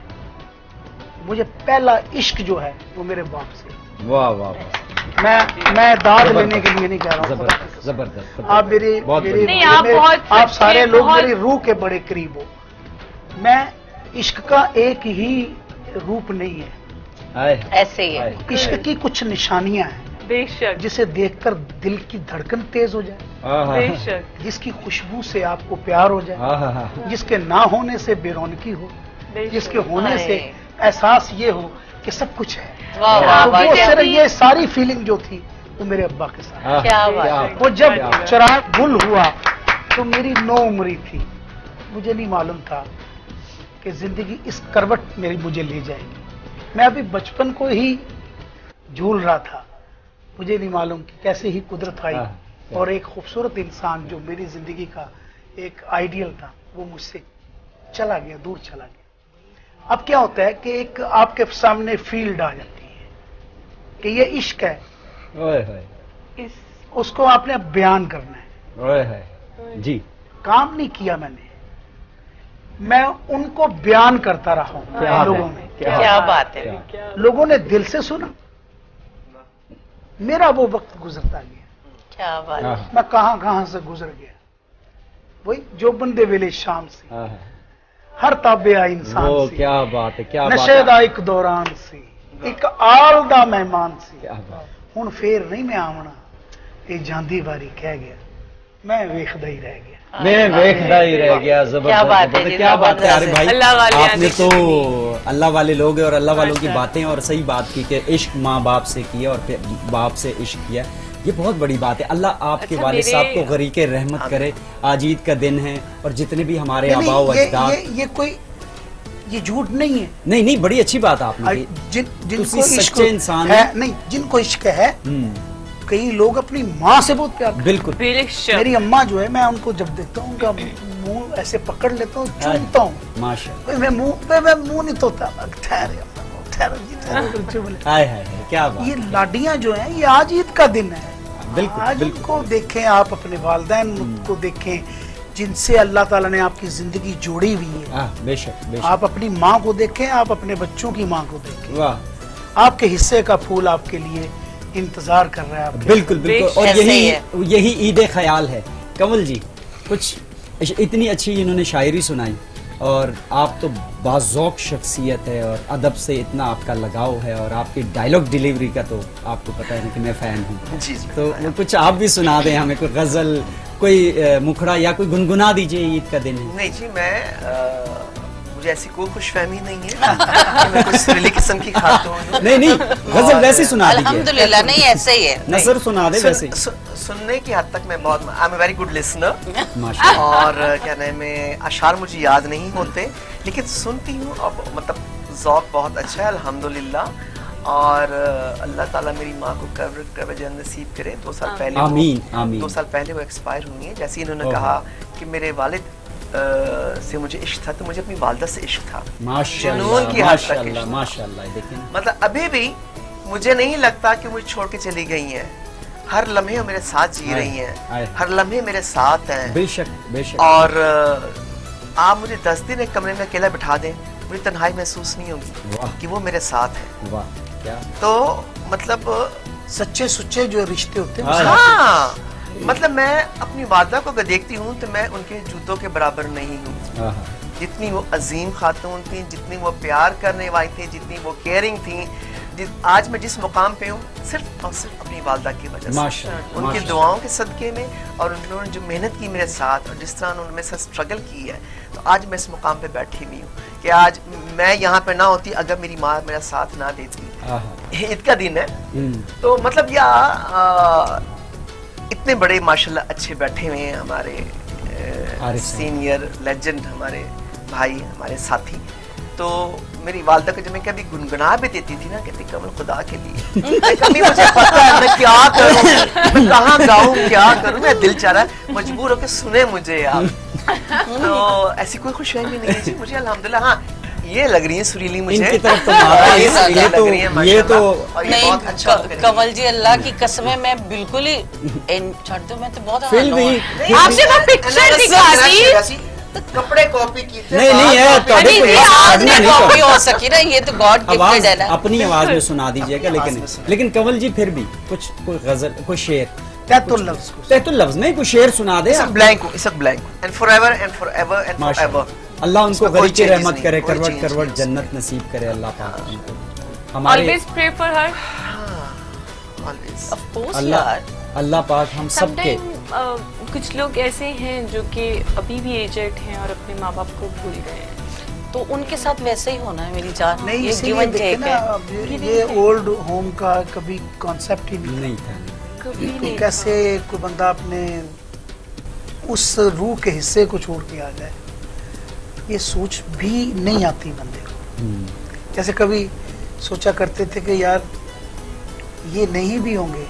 है। मुझे पहला इश्क जो है वो मेरे बाप से। वाह वाह वाह, मैं मैं दाद लेने के लिए नहीं कह रहा हूँ, खुदा की जबरदस्त कसम। जबरदस्त। आप मेरी बहुत मेरी बढ़िया। नहीं, आप मेरे- बहुत आप सच्चे, सारे लोग बहुत- मेरी रूह के बड़े करीब हो। मैं इश्क का एक ही रूप नहीं है, आए, ऐसे ही है। आए, इश्क की कुछ निशानियां हैं बेशक जिसे देखकर दिल की धड़कन तेज हो जाए, आहा, बेशक जिसकी खुशबू से आपको प्यार हो जाए, आहा, आहा, जिसके ना होने से बेरौनकी हो, जिसके बेशक। होने हाय। से एहसास ये हो कि सब कुछ है। वाह तो वाह वो वाह, सिर्फ जैसी- ये सारी फीलिंग जो थी वो मेरे अब्बा के साथ। आहा, क्या बात क्या है। वो जब क्या बात। चिराग गुल हुआ तो मेरी नौ उम्री थी। मुझे नहीं मालूम था कि जिंदगी इस करवट मेरी मुझे ले जाएगी। मैं अभी बचपन को ही झूल रहा था। मुझे नहीं मालूम कि कैसे ही कुदरत आई हाँ, क्या। और एक खूबसूरत इंसान जो मेरी जिंदगी का एक आइडियल था वो मुझसे चला गया, दूर चला गया। अब क्या होता है कि एक आपके सामने फील्ड आ जाती है कि ये इश्क है, ओए होए, इस उसको आपने बयान करना है। ओए होए, जी, काम नहीं किया मैंने, मैं उनको बयान करता रहा हूं क्या लोगों बात है, में। क्या क्या बात बात है, है। क्या। लोगों ने दिल से सुना, मेरा वो वक्त गुजरता गया। क्या बात है। आहा, मैं कहां कहां से गुजर गया। वही जो बंदे वेले शाम से, आहा, हर ताबिया इंसान वो से, क्या बात है, क्या बात नशे है, दा एक दौरान सी, एक आल दा मेहमान सी। क्या बात। हुण फेर नहीं मैं आवना, ये जांदी वारी कह गया, मैं वेखदा ही रह गया। मैं वेखदा ही रह गया। जबरदस्त, क्या बात है जबरदस्त, जी, क्या बात है अरे भाई। अल्लाह वाले आपने आने तो की अल्लाह वाले लोग हैं और अल्लाह वालों की अच्छा। बातें और सही बात की कि इश्क माँ बाप से किया और फिर बाप से इश्क किया, ये बहुत बड़ी बात है। अल्लाह आपके अच्छा, वालिद मेरे- साहब को गरीके रहमत करे। आज ईद का दिन है और जितने भी हमारे नहीं, आबाओ नहीं, ये, अजदाद, ये, ये कोई ये झूठ नहीं है। नहीं नहीं, बड़ी अच्छी बात आपने आई- की। जिन जिनको तुसी इश्क सच्चे इंसान है, हैं। नहीं जिनको इश्क है, हम्म, कई लोग अपनी माँ से बहुत प्यार करते बिल्कुल। हैं। बेशक मेरी अम्मा जो है, मैं उनको जब देखता हूँ कि अब मुंह ऐसे पकड़ लेता हूँ, चूमता हूँ। माशाल्लाह। मैं मुंह पे मैं मुंह नहीं धोता, ठहरे ठहरो जी ठहरो। हाय हाय क्या बात। ये लाडियाँ जो हैं ये आज ईद का दिन है, बिल्कुल आज उनको देखें, आप अपने वालिदैन को देखें जिनसे अल्लाह ताला ने आपकी जिंदगी जोड़ी हुई है। बेशक बेशक। आप अपनी माँ को देखें, आप अपने बच्चों की माँ को देखें। वाह। आपके हिस्से का फूल आपके लिए इंतजार कर रहा है। बिल्कुल बिल्कुल। और यही यही ईद ख्याल है। कमल जी कुछ इतनी अच्छी इन्होंने शायरी सुनाई और आप तो बाज़ौक़ शख्सियत है और अदब से इतना आपका लगाव है और आपकी डायलॉग डिलीवरी का तो आपको पता है ना कि मैं फ़ैन हूँ। तो वो कुछ आप भी सुना दें हमें, कोई गज़ल, कोई मुखड़ा या कोई गुनगुना दीजिए, ईद का दिन है। नहीं जी, मैं आ, मुझे ऐसी कोई खुशफहमी नहीं है कि मैं कोई सुरीली किस्म की खातून हूं। नहीं नहीं, गज़ल वैसे सुना दीजिए। अल्हम्दुलिल्लाह, नहीं ऐसे ही है। नज़र सुना दे वैसे। सु, सुनने की हद तक मैं बहुत, I am a very good listener. और क्या नाम है, अशार मुझे याद नहीं होते लेकिन सुनती हूँ और मतलब ज़ौक़ बहुत अच्छा है अल्हम्दुलिल्लाह। और अल्लाह ताला मेरी माँ को कब्र कब्र जन्नत नसीब करे। दो साल पहले आमीन आमीन। दो साल पहले वो एक्सपायर हुई है। जैसे इन्होंने कहा कि मेरे वालिद Uh, से मुझे इश्क था, तो मुझे अपनी वालदा से इश्क था। माशाल्लाह की हद तक माशाल्लाह माशाल्लाह। देखिए मतलब अभी भी मुझे नहीं लगता कि मुझे छोड़ के चली गई हैं। हर लम्हे मेरे साथ जी रही हैं, हर लम्हे मेरे साथ हैं। बेशक बेशक। और आप मुझे दस दिन एक कमरे में अकेला बिठा दें, मुझे तन्हाई महसूस नहीं होगी कि वो मेरे साथ है। वाह क्या। तो मतलब सच्चे सुच्चे जो रिश्ते होते हैं। हाँ, मतलब मैं अपनी वालदा को अगर देखती हूँ तो मैं उनके जूतों के बराबर नहीं हूँ। जितनी वो अजीम खातून थी, जितनी वो प्यार करने वाली थी, जितनी वो केयरिंग थी, जिस आज मैं जिस मुकाम पे हूँ सिर्फ और सिर्फ अपनी वालदा की वजह से, माशाअल्लाह, उनकी माशाअल्लाह। दुआओं के सदके में और उन्होंने जो मेहनत की मेरे साथ और जिस तरह उन्होंने मेरे साथ स्ट्रगल की है, तो आज मैं इस मुकाम पे बैठी हुई हूँ कि आज मैं यहाँ पे ना होती अगर मेरी माँ मेरा साथ ना देती। ईद का दिन है तो मतलब या आ, इतने बड़े माशाल्लाह अच्छे बैठे हुए हैं हमारे सीनियर लेजेंड, हमारे भाई, हमारे साथी। तो मेरी वालदा को जब मैं कभी गुनगुना भी देती थी ना, कहती कमल खुदा के लिए कभी मुझे पता है मैं क्या करूं, मैं कहाँ गाऊं, क्या करूं, मैं दिल चाह रहा है मजबूर होकर सुने मुझे आप। तो ऐसी कोई खुशफहमी नहीं है जी मुझे अल्हम्दुलिल्लाह। हाँ ये लग रही है सुरीली मुझे, इनकी तरफ तो ये, ये तो ये तो नहीं अच्छा कमल जी, अल्लाह की कसम है मैं बिल्कुल ही छोड़ दो, मैं तो बहुत फिल्म भी आपसे वो पिक्चर दिखाती कपड़े कॉपी की थे। नहीं नहीं है तो आपने कॉपी हो सकी ना, ये तो गॉड गिफ्टेड है ना। अपनी आवाज में सुना दीजिएगा। लेकिन लेकिन कमल जी फिर भी कुछ कोई गजल, कोई शेर, तैतुल लफ्ज तैतुल लफ्ज में कोई शेर सुना दे। Blank is blank and forever and forever and forever. अल्लाह उनको गरीब की रहमत करे, करवट करवट जन्नत नसीब करे अल्लाह पाक उनको। हमारे always pray for her. Always of course अल्लाह यार, अल्लाह पाक हम सब के। कुछ लोग ऐसे हैं जो कि अभी भी एजेड हैं और अपने माँ बाप को भूल गए हैं, तो उनके साथ वैसे ही होना है मेरी जान। नहीं, ये इसीलिए गिवन देखिए टेक ना, है। अब ये, ये ओल्ड होम का कभी कॉन्सेप्ट ही नहीं नहीं था। कभी तो नहीं। कैसे कोई बंदा अपने उस रूह के हिस्से को छोड़ के आ जाए, ये सोच भी नहीं आती बंदे को। जैसे कभी सोचा करते थे कि यार ये नहीं भी होंगे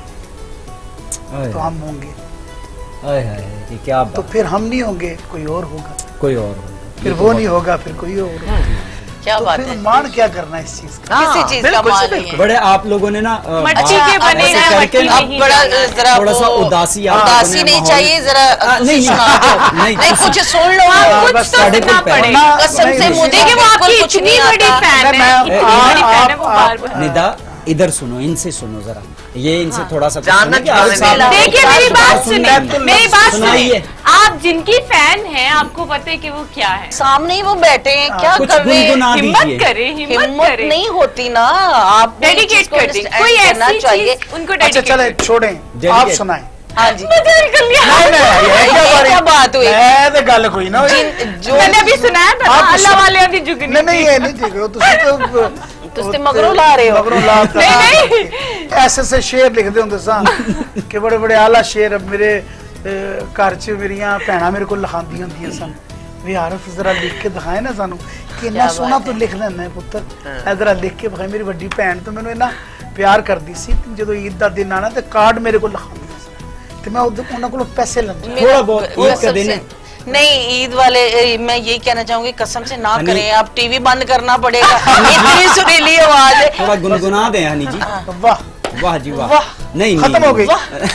तो हम होंगे, आए हाय ये क्या तो बात। फिर हम नहीं होंगे, कोई और होगा, कोई और होगा, फिर वो नहीं होगा, फिर कोई और होगा। क्या तो बात फिर है, मान क्या करना इस चीज का। किसी चीज का मान नहीं है। बड़े आप लोगों ने ना मट्टी के बने हैं, करके मट्टी ना नहीं बड़ा जाना। जरा थोड़ा सा वो- उदासी आप उदासी लोगों ने नहीं माहौल- चाहिए, जरा आ, कुछ नहीं, सुना दो। नहीं, नहीं कुछ- कुछ सुन लो हाँ, आप, कुछ बस तो साढ़े सुनना कुल पैर। पड़ेगा। कसम से नहीं, मुझे देखिए वो बिल्कुल आपकी कुछ इतनी नहीं बड़ी आता। फैन है, मैं- इतनी आप- बड़ी फैन है, आप- वो आप- बार बार निदा इधर सुनो, इनसे सुनो जरा, ये इनसे थोड़ा सा कुछ जानना सुनो कि आरिफ चाहते साहब- देखिए मेरी बात सुनिए, मेरी बात सुनाइए। सुनिए। आप जिनकी फैन हैं आपको पता है कि वो क्या है। सामने ही वो बैठे हैं, क्या कुछ कर रहे हैं? गुनगुना हिम्मत दीजिए। करे, हिम्मत हिम्मत करे, नहीं होती ना, आप डेडिकेट कर दें, कोई ऐसी चीज उनको अच्छा डेडिकेट चले छोड़ें, आप Dedicate। सुनाएं। हाँ जी, मुझे निकल गया। नहीं, नहीं, ये क्या ये बात क्या है? बात हुई? मैं तो गल कोई ना होई। जिन- जो मैंने अभी सुनाया था ना, आप अल्लाह सुन- वाले दी जुगनी। नहीं नहीं ये नहीं ठीक है, तुसी तो तुसी मगरों ला रहे हो। मगरों ला ता- नहीं, नहीं। ऐसे ऐसे शेर लिखते होंगे सा कि बड़े बड़े आला शेर। अब मेरे अ, घर च मेरियां भैणां मेरे को लिखांदी होंदियां सन, वे आरिफ जरा लिख के दिखाए ना सानू कि इन्ना सोहना तो लिख लेना है पुत्र, ए जरा लिख के दिखाए। मेरी वड्डी भैन तो मैनू इन्ना प्यार करदी सी, ਜਦੋਂ ईद दा दिन आना ते कार्ड मेरे को लिखांदी सी ते मैं उन्हां कोलों पैसे लैंदा। थोड़ा बहुत ईद का दिन है, नहीं, ईद वाले मैं ये कहना चाहूंगी कसम से ना करें, आप टीवी बंद करना पड़ेगा। इतनी सुरीली आवाज है, थोड़ा गुनगुना दें हनी जी। वाह वाह जी वाह, नहीं खत्म हो गई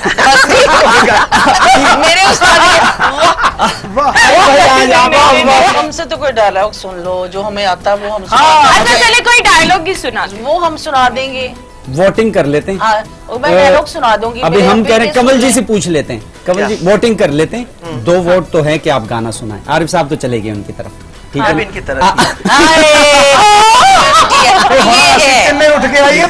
मेरे हमसे तो कोई डायलॉग सुन लो जो हमें आता है वो हम अच्छा चले कोई डायलॉग ही सुना, वो हम सुना देंगे। वोटिंग कर लेते हैं, मैं डायलॉग सुना दूंगी। अभी हम कह रहे हैं कमल जी से पूछ लेते हैं, कमल जी वोटिंग कर लेते हैं। दो वोट तो है कि आप गाना सुनाएं। आरिफ साहब तो चले गए उनकी तरफ, ठीक है इनकी तरफ उठ के आइए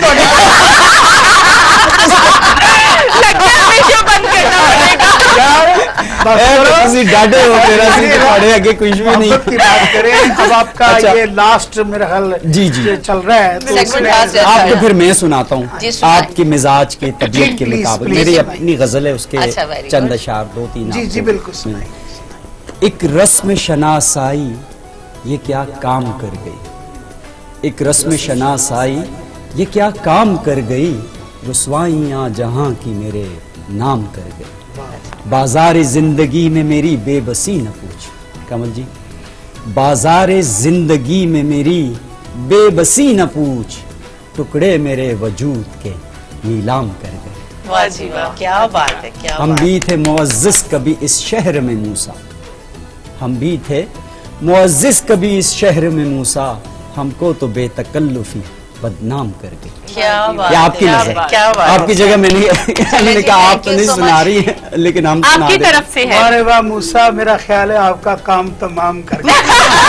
डाटे हो मेरा आगे कुछ भी नहीं की बात करें। अब आपका अच्छा। ये लास्ट मेरा ख्याल जी जी चल रहा है, तो आपको फिर मैं सुनाता हूँ आपकी मिजाज के तबीयत के मुताबिक। मेरी अपनी गजल है, उसके चंद अशार दो तीन। जी जी बिल्कुल। एक रस्म शनासाई ये क्या काम कर गई, एक रस्म शनासाई ये क्या काम कर गई, रुसवाइयाँ जहां की मेरे नाम कर गई। बाजार जिंदगी में मेरी बेबसी न पूछ, कमल जी बाजार जिंदगी में मेरी बेबसी न पूछ, टुकड़े मेरे वजूद के नीलाम कर गए। वाह जी वाह, क्या बात है, क्या हम भी थे मुअज़्ज़िज़ कभी इस शहर में मूसा, हम भी थे मुअज़्ज़िज़ कभी इस शहर में मूसा, हमको तो बेतकल्लुफी बदनाम कर गई। क्या बात, आपकी नजर, क्या बात, आपकी जगह मैंने मैंने कहा आप तो नहीं सुना रही है, लेकिन हम आपकी तरफ से है। अरे वाह मूसा, मेरा ख्याल है आपका काम तमाम कर गया।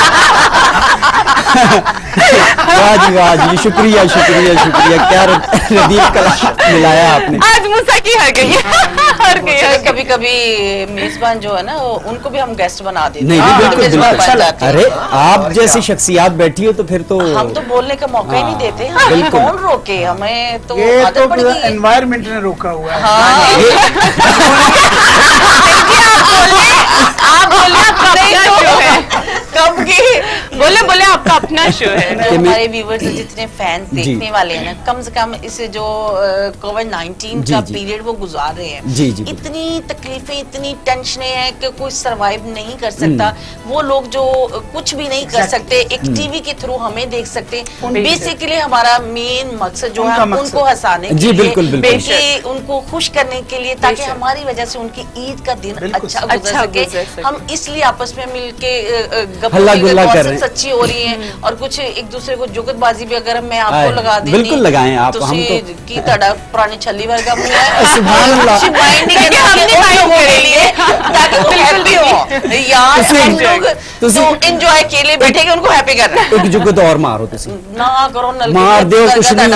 वाह जी वाह जी, शुक्रिया शुक्रिया शुक्रिया, क्या रदीफ कला मिलाया आपने। आज मूसा की हर गई हर गई। कभी कभी मेजबान जो है ना उनको भी हम गेस्ट बना देते हैं। नहीं बिल्कुल बिल्कुल, अरे आप जैसी शख्सियात बैठी हो तो फिर तो हम तो बोलने का मौका ही नहीं देते। कौन रोके हमें, तो ये तो एनवायरमेंट ने रोका हुआ है। आप बोले कब की बोले बोले आपका अपना शो है। जो हमारे व्यूवर्स जितने फैंस देखने वाले हैं ना, कम से कम इस जो कोविड नाइनटीन का पीरियड वो गुजार रहे हैं, जी, जी, इतनी तकलीफें इतनी टेंशनें हैं कि कोई सरवाइव नहीं कर सकता। वो लोग जो कुछ भी नहीं कर सकते, एक टीवी के थ्रू हमें देख सकते। बेसिकली हमारा मेन मकसद जो है उनको हंसाने के लिए, उनको खुश करने के लिए, ताकि हमारी वजह से उनकी ईद का दिन अच्छा गुजर सके। हम इसलिए आपस में मिलके सच्ची हो रही है, और कुछ एक दूसरे को जुगतबाजी भी अगर मैं आपको लगा दी, बिल्कुल लगाएं आप, हम तो की तड़ा पुराने छली वर्गा मुंह है सुभान अल्लाह, यार हम लोग तो एंजॉय के लिए बैठे के उनको हैप्पी कर रहे हैं। एक जुगत और मारो तुसी ना करो, नल मार दो, कुछ नहीं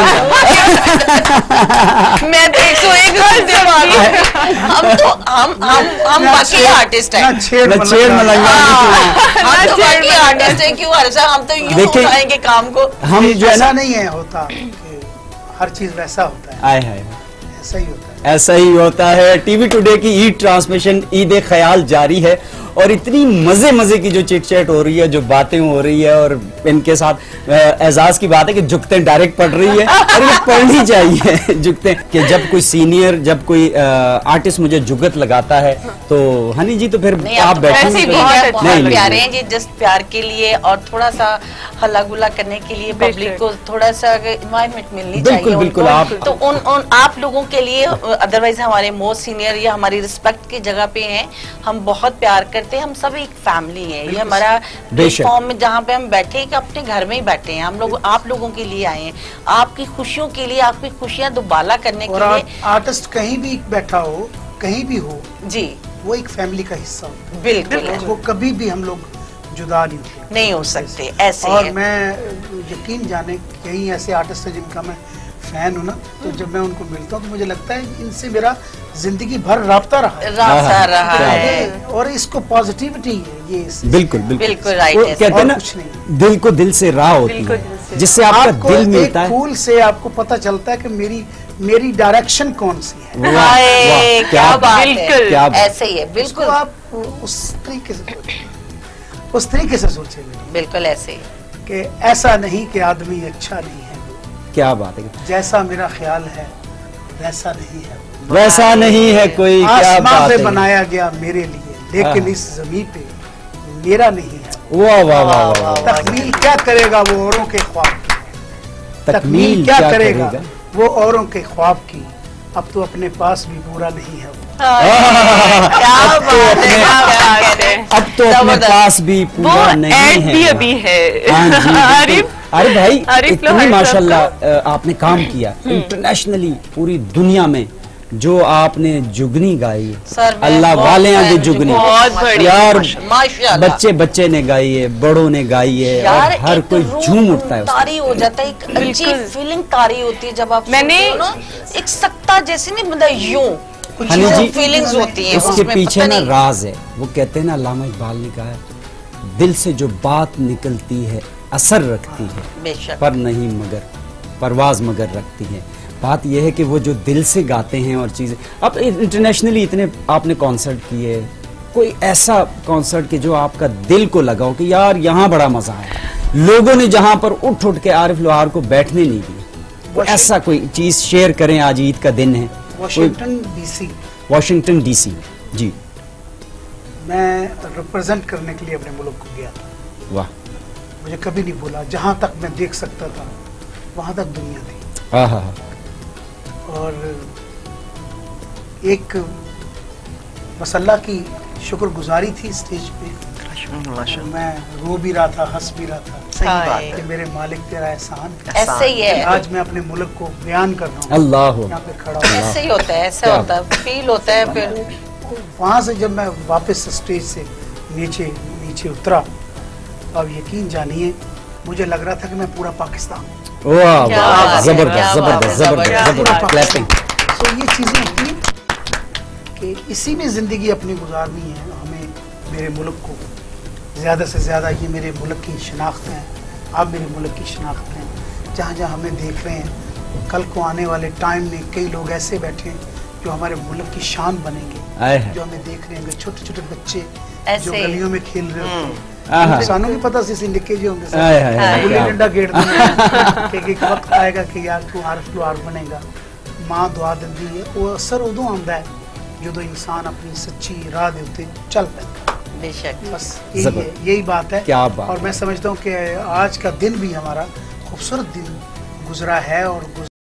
मैं तो एक सौ एक हम तो हम हम हम बाकी आर्टिस्ट हैं, छेड़ मलाइया हम तो बाकी आर्टिस्ट हैं। क्यों हर्षा, हम तो यूं उठाएंगे काम को। हम जो है ना, नहीं है होता कि हर चीज वैसा होता है, आए है ऐसा ही होता है, ऐसा ही होता है। टीवी टुडे की ईद ट्रांसमिशन ईद ख्याल जारी है, और इतनी मजे मजे की जो चिट चैट हो रही है, जो बातें हो रही है, और इनके साथ एजाज की बात है कि जुगते डायरेक्ट पढ़ रही है, और ये पढ़नी चाहिए जुगते, कि जब कोई सीनियर, जब कोई आर्टिस्ट मुझे जुगत लगाता है तो हनी जी तो फिर आप बैठे बहुत प्यारे हैं जी, जस्ट प्यार के लिए और थोड़ा सा हल्ला गुल्ला करने के लिए पब्लिक को थोड़ा सा इन्वायरमेंट मिलनी चाहिए। बिल्कुल आप तो उन उन आप लोगों के लिए, अदरवाइज हमारे मोस्ट सीनियर या हमारी रिस्पेक्ट की जगह पे हैं, हम बहुत प्यार करते हैं। हम सब एक फैमिली है, ये हमारा प्लेटफॉर्म में जहाँ पे हम बैठे हैं कि अपने घर में ही बैठे हैं। हम लोग आप लोगों के लिए आए हैं, आपकी खुशियों के लिए, आपकी खुशियाँ दुबाला करने के लिए। आर्टिस्ट कहीं भी बैठा हो, कहीं भी हो जी, वो एक फैमिली का हिस्सा होता है। बिल्कुल, वो कभी भी हम लोग जुदा नहीं होते, नहीं हो सकते ऐसे। और मैं यकीन जाने कई ऐसे आर्टिस्ट है जिनका मैं फैन हूँ ना, तो जब मैं उनको मिलता हूँ तो मुझे लगता है इनसे मेरा जिंदगी भर राब्ता रहा है, राब्ता रहा है, और इसको पॉजिटिविटी है ये। बिल्कुल बिल्कुल बिल्कुल राइट है। कहते हैं ना, दिल को दिल से राह होती है, जिससे आपका दिल मिलता है। फूल से आपको पता चलता है कि मेरी मेरी डायरेक्शन कौन सी है। वाह, वाह, क्या बात है, क्या ऐसे ही है, बिल्कुल आप उस तरीके से उस तरीके से सोचे, बिल्कुल ऐसे कि ऐसा नहीं कि आदमी अच्छा नहीं है, क्या बात है, जैसा मेरा ख्याल है वैसा नहीं है, वैसा नहीं है कोई, क्या बात आसमां पे है, बनाया गया मेरे लिए, लेकिन इस जमीन पे मेरा नहीं है। वाह वाह वाह वाह। तकमील क्या करेगा वो औरों के ख्वाब की, तकमील क्या करेगा वो औरों के ख्वाब की, अब तो अपने पास भी पूरा नहीं है वो। क्या बात है, क्या बात है। अब तो अपने पास भी पूरा नहीं है। भी अभी है। हाँ जी, आरिफ, अरे भाई आरिफ इतनी लोहार माशाल्लाह आपने काम किया इंटरनेशनली पूरी दुनिया में, जो आपने जुगनी गाई है, अल्लाह वाले हैं जो जुगनी, यार बच्चे बच्चे ने गाई है, बड़ों ने गाई है, और हर कोई झूम उठता है। तारी हो जाता है, एक अजीब फीलिंग तारी होती है जब आप मैंने एक सत्ता जैसे नहीं मतलब यूं हनी जी फीलिंग्स होती हैं उसके पीछे ना राज है। वो कहते हैं ना, अल्लामा इकबाल ने कहा है, दिल से जो बात निकलती है असर रखती है, पर नहीं मगर परवाज मगर रखती है। बात यह है कि वो जो दिल से गाते हैं और चीजें, अब इंटरनेशनली इतने आपने कॉन्सर्ट किए, कोई ऐसा कॉन्सर्ट कि जो आपका दिल को लगा हो कि यार यहाँ बड़ा मजा आया, लोगों ने जहां पर उठ उठ के आरिफ लोहार को बैठने नहीं दिए, ऐसा कोई चीज शेयर करें। आज ईद का दिन है। वाशिंगटन डीसी, वाशिंगटन डीसी जी, मैं रिप्रेजेंट करने के लिए अपने मुल्क को गया था। वाह, मुझे कभी नहीं बोला, जहां तक मैं देख सकता था वहां तक दुनिया थी। हाँ हाँ, और एक मसल्ला की शुक्रगुजारी थी स्टेज पे, और मैं रो भी रहा था, हंस भी रहा था। सही बात है कि मेरे मालिक तेरा एहसान ऐसे ही है। आज मैं अपने मुल्क को बयान कर रहा हूँ, अल्लाह यहाँ पे खड़ा हूँ। ऐसे ही होता है, ऐसा होता है, फील होता है। फिर वहाँ से जब मैं वापस स्टेज से नीचे नीचे उतरा, अब यकीन जानिए मुझे लग रहा था कि मैं पूरा पाकिस्तान हूँ। वाह वाह, जबरदस्त जबरदस्त जबरदस्त जबरदस्त, क्लैपिंग। तो ये चीजें होती हैं कि इसी में जिंदगी अपनी गुजारनी है। हमें मेरे मुल्क को ज़्यादा से ज़्यादा, ये मेरे मुल्क की शनाख्त है, आप मेरे मुल्क की शनाख्त हैं। जहाँ जहाँ हमें देख रहे हैं, कल को आने वाले टाइम में कई लोग ऐसे बैठे हैं जो हमारे मुल्क की शान बनेंगे, जो हमें देख रहे हैं। छोटे छोटे बच्चे जो गलियों में खेल रहे होते हैं, किसानों की पता से निके जो होंगे, गुल्ली डंडा गेड़ देंगे कि एक वक्त आएगा कि यार तू आरिफ लोहार बनेगा। माँ दुआ दी है, वो असर उदों आता है जो इंसान अपनी सच्ची राह दे उत्ते चल पैंदा। बेशक, बस यही है, यही बात है। क्या बात। और मैं समझता हूँ कि आज का दिन भी हमारा खूबसूरत दिन गुजरा है और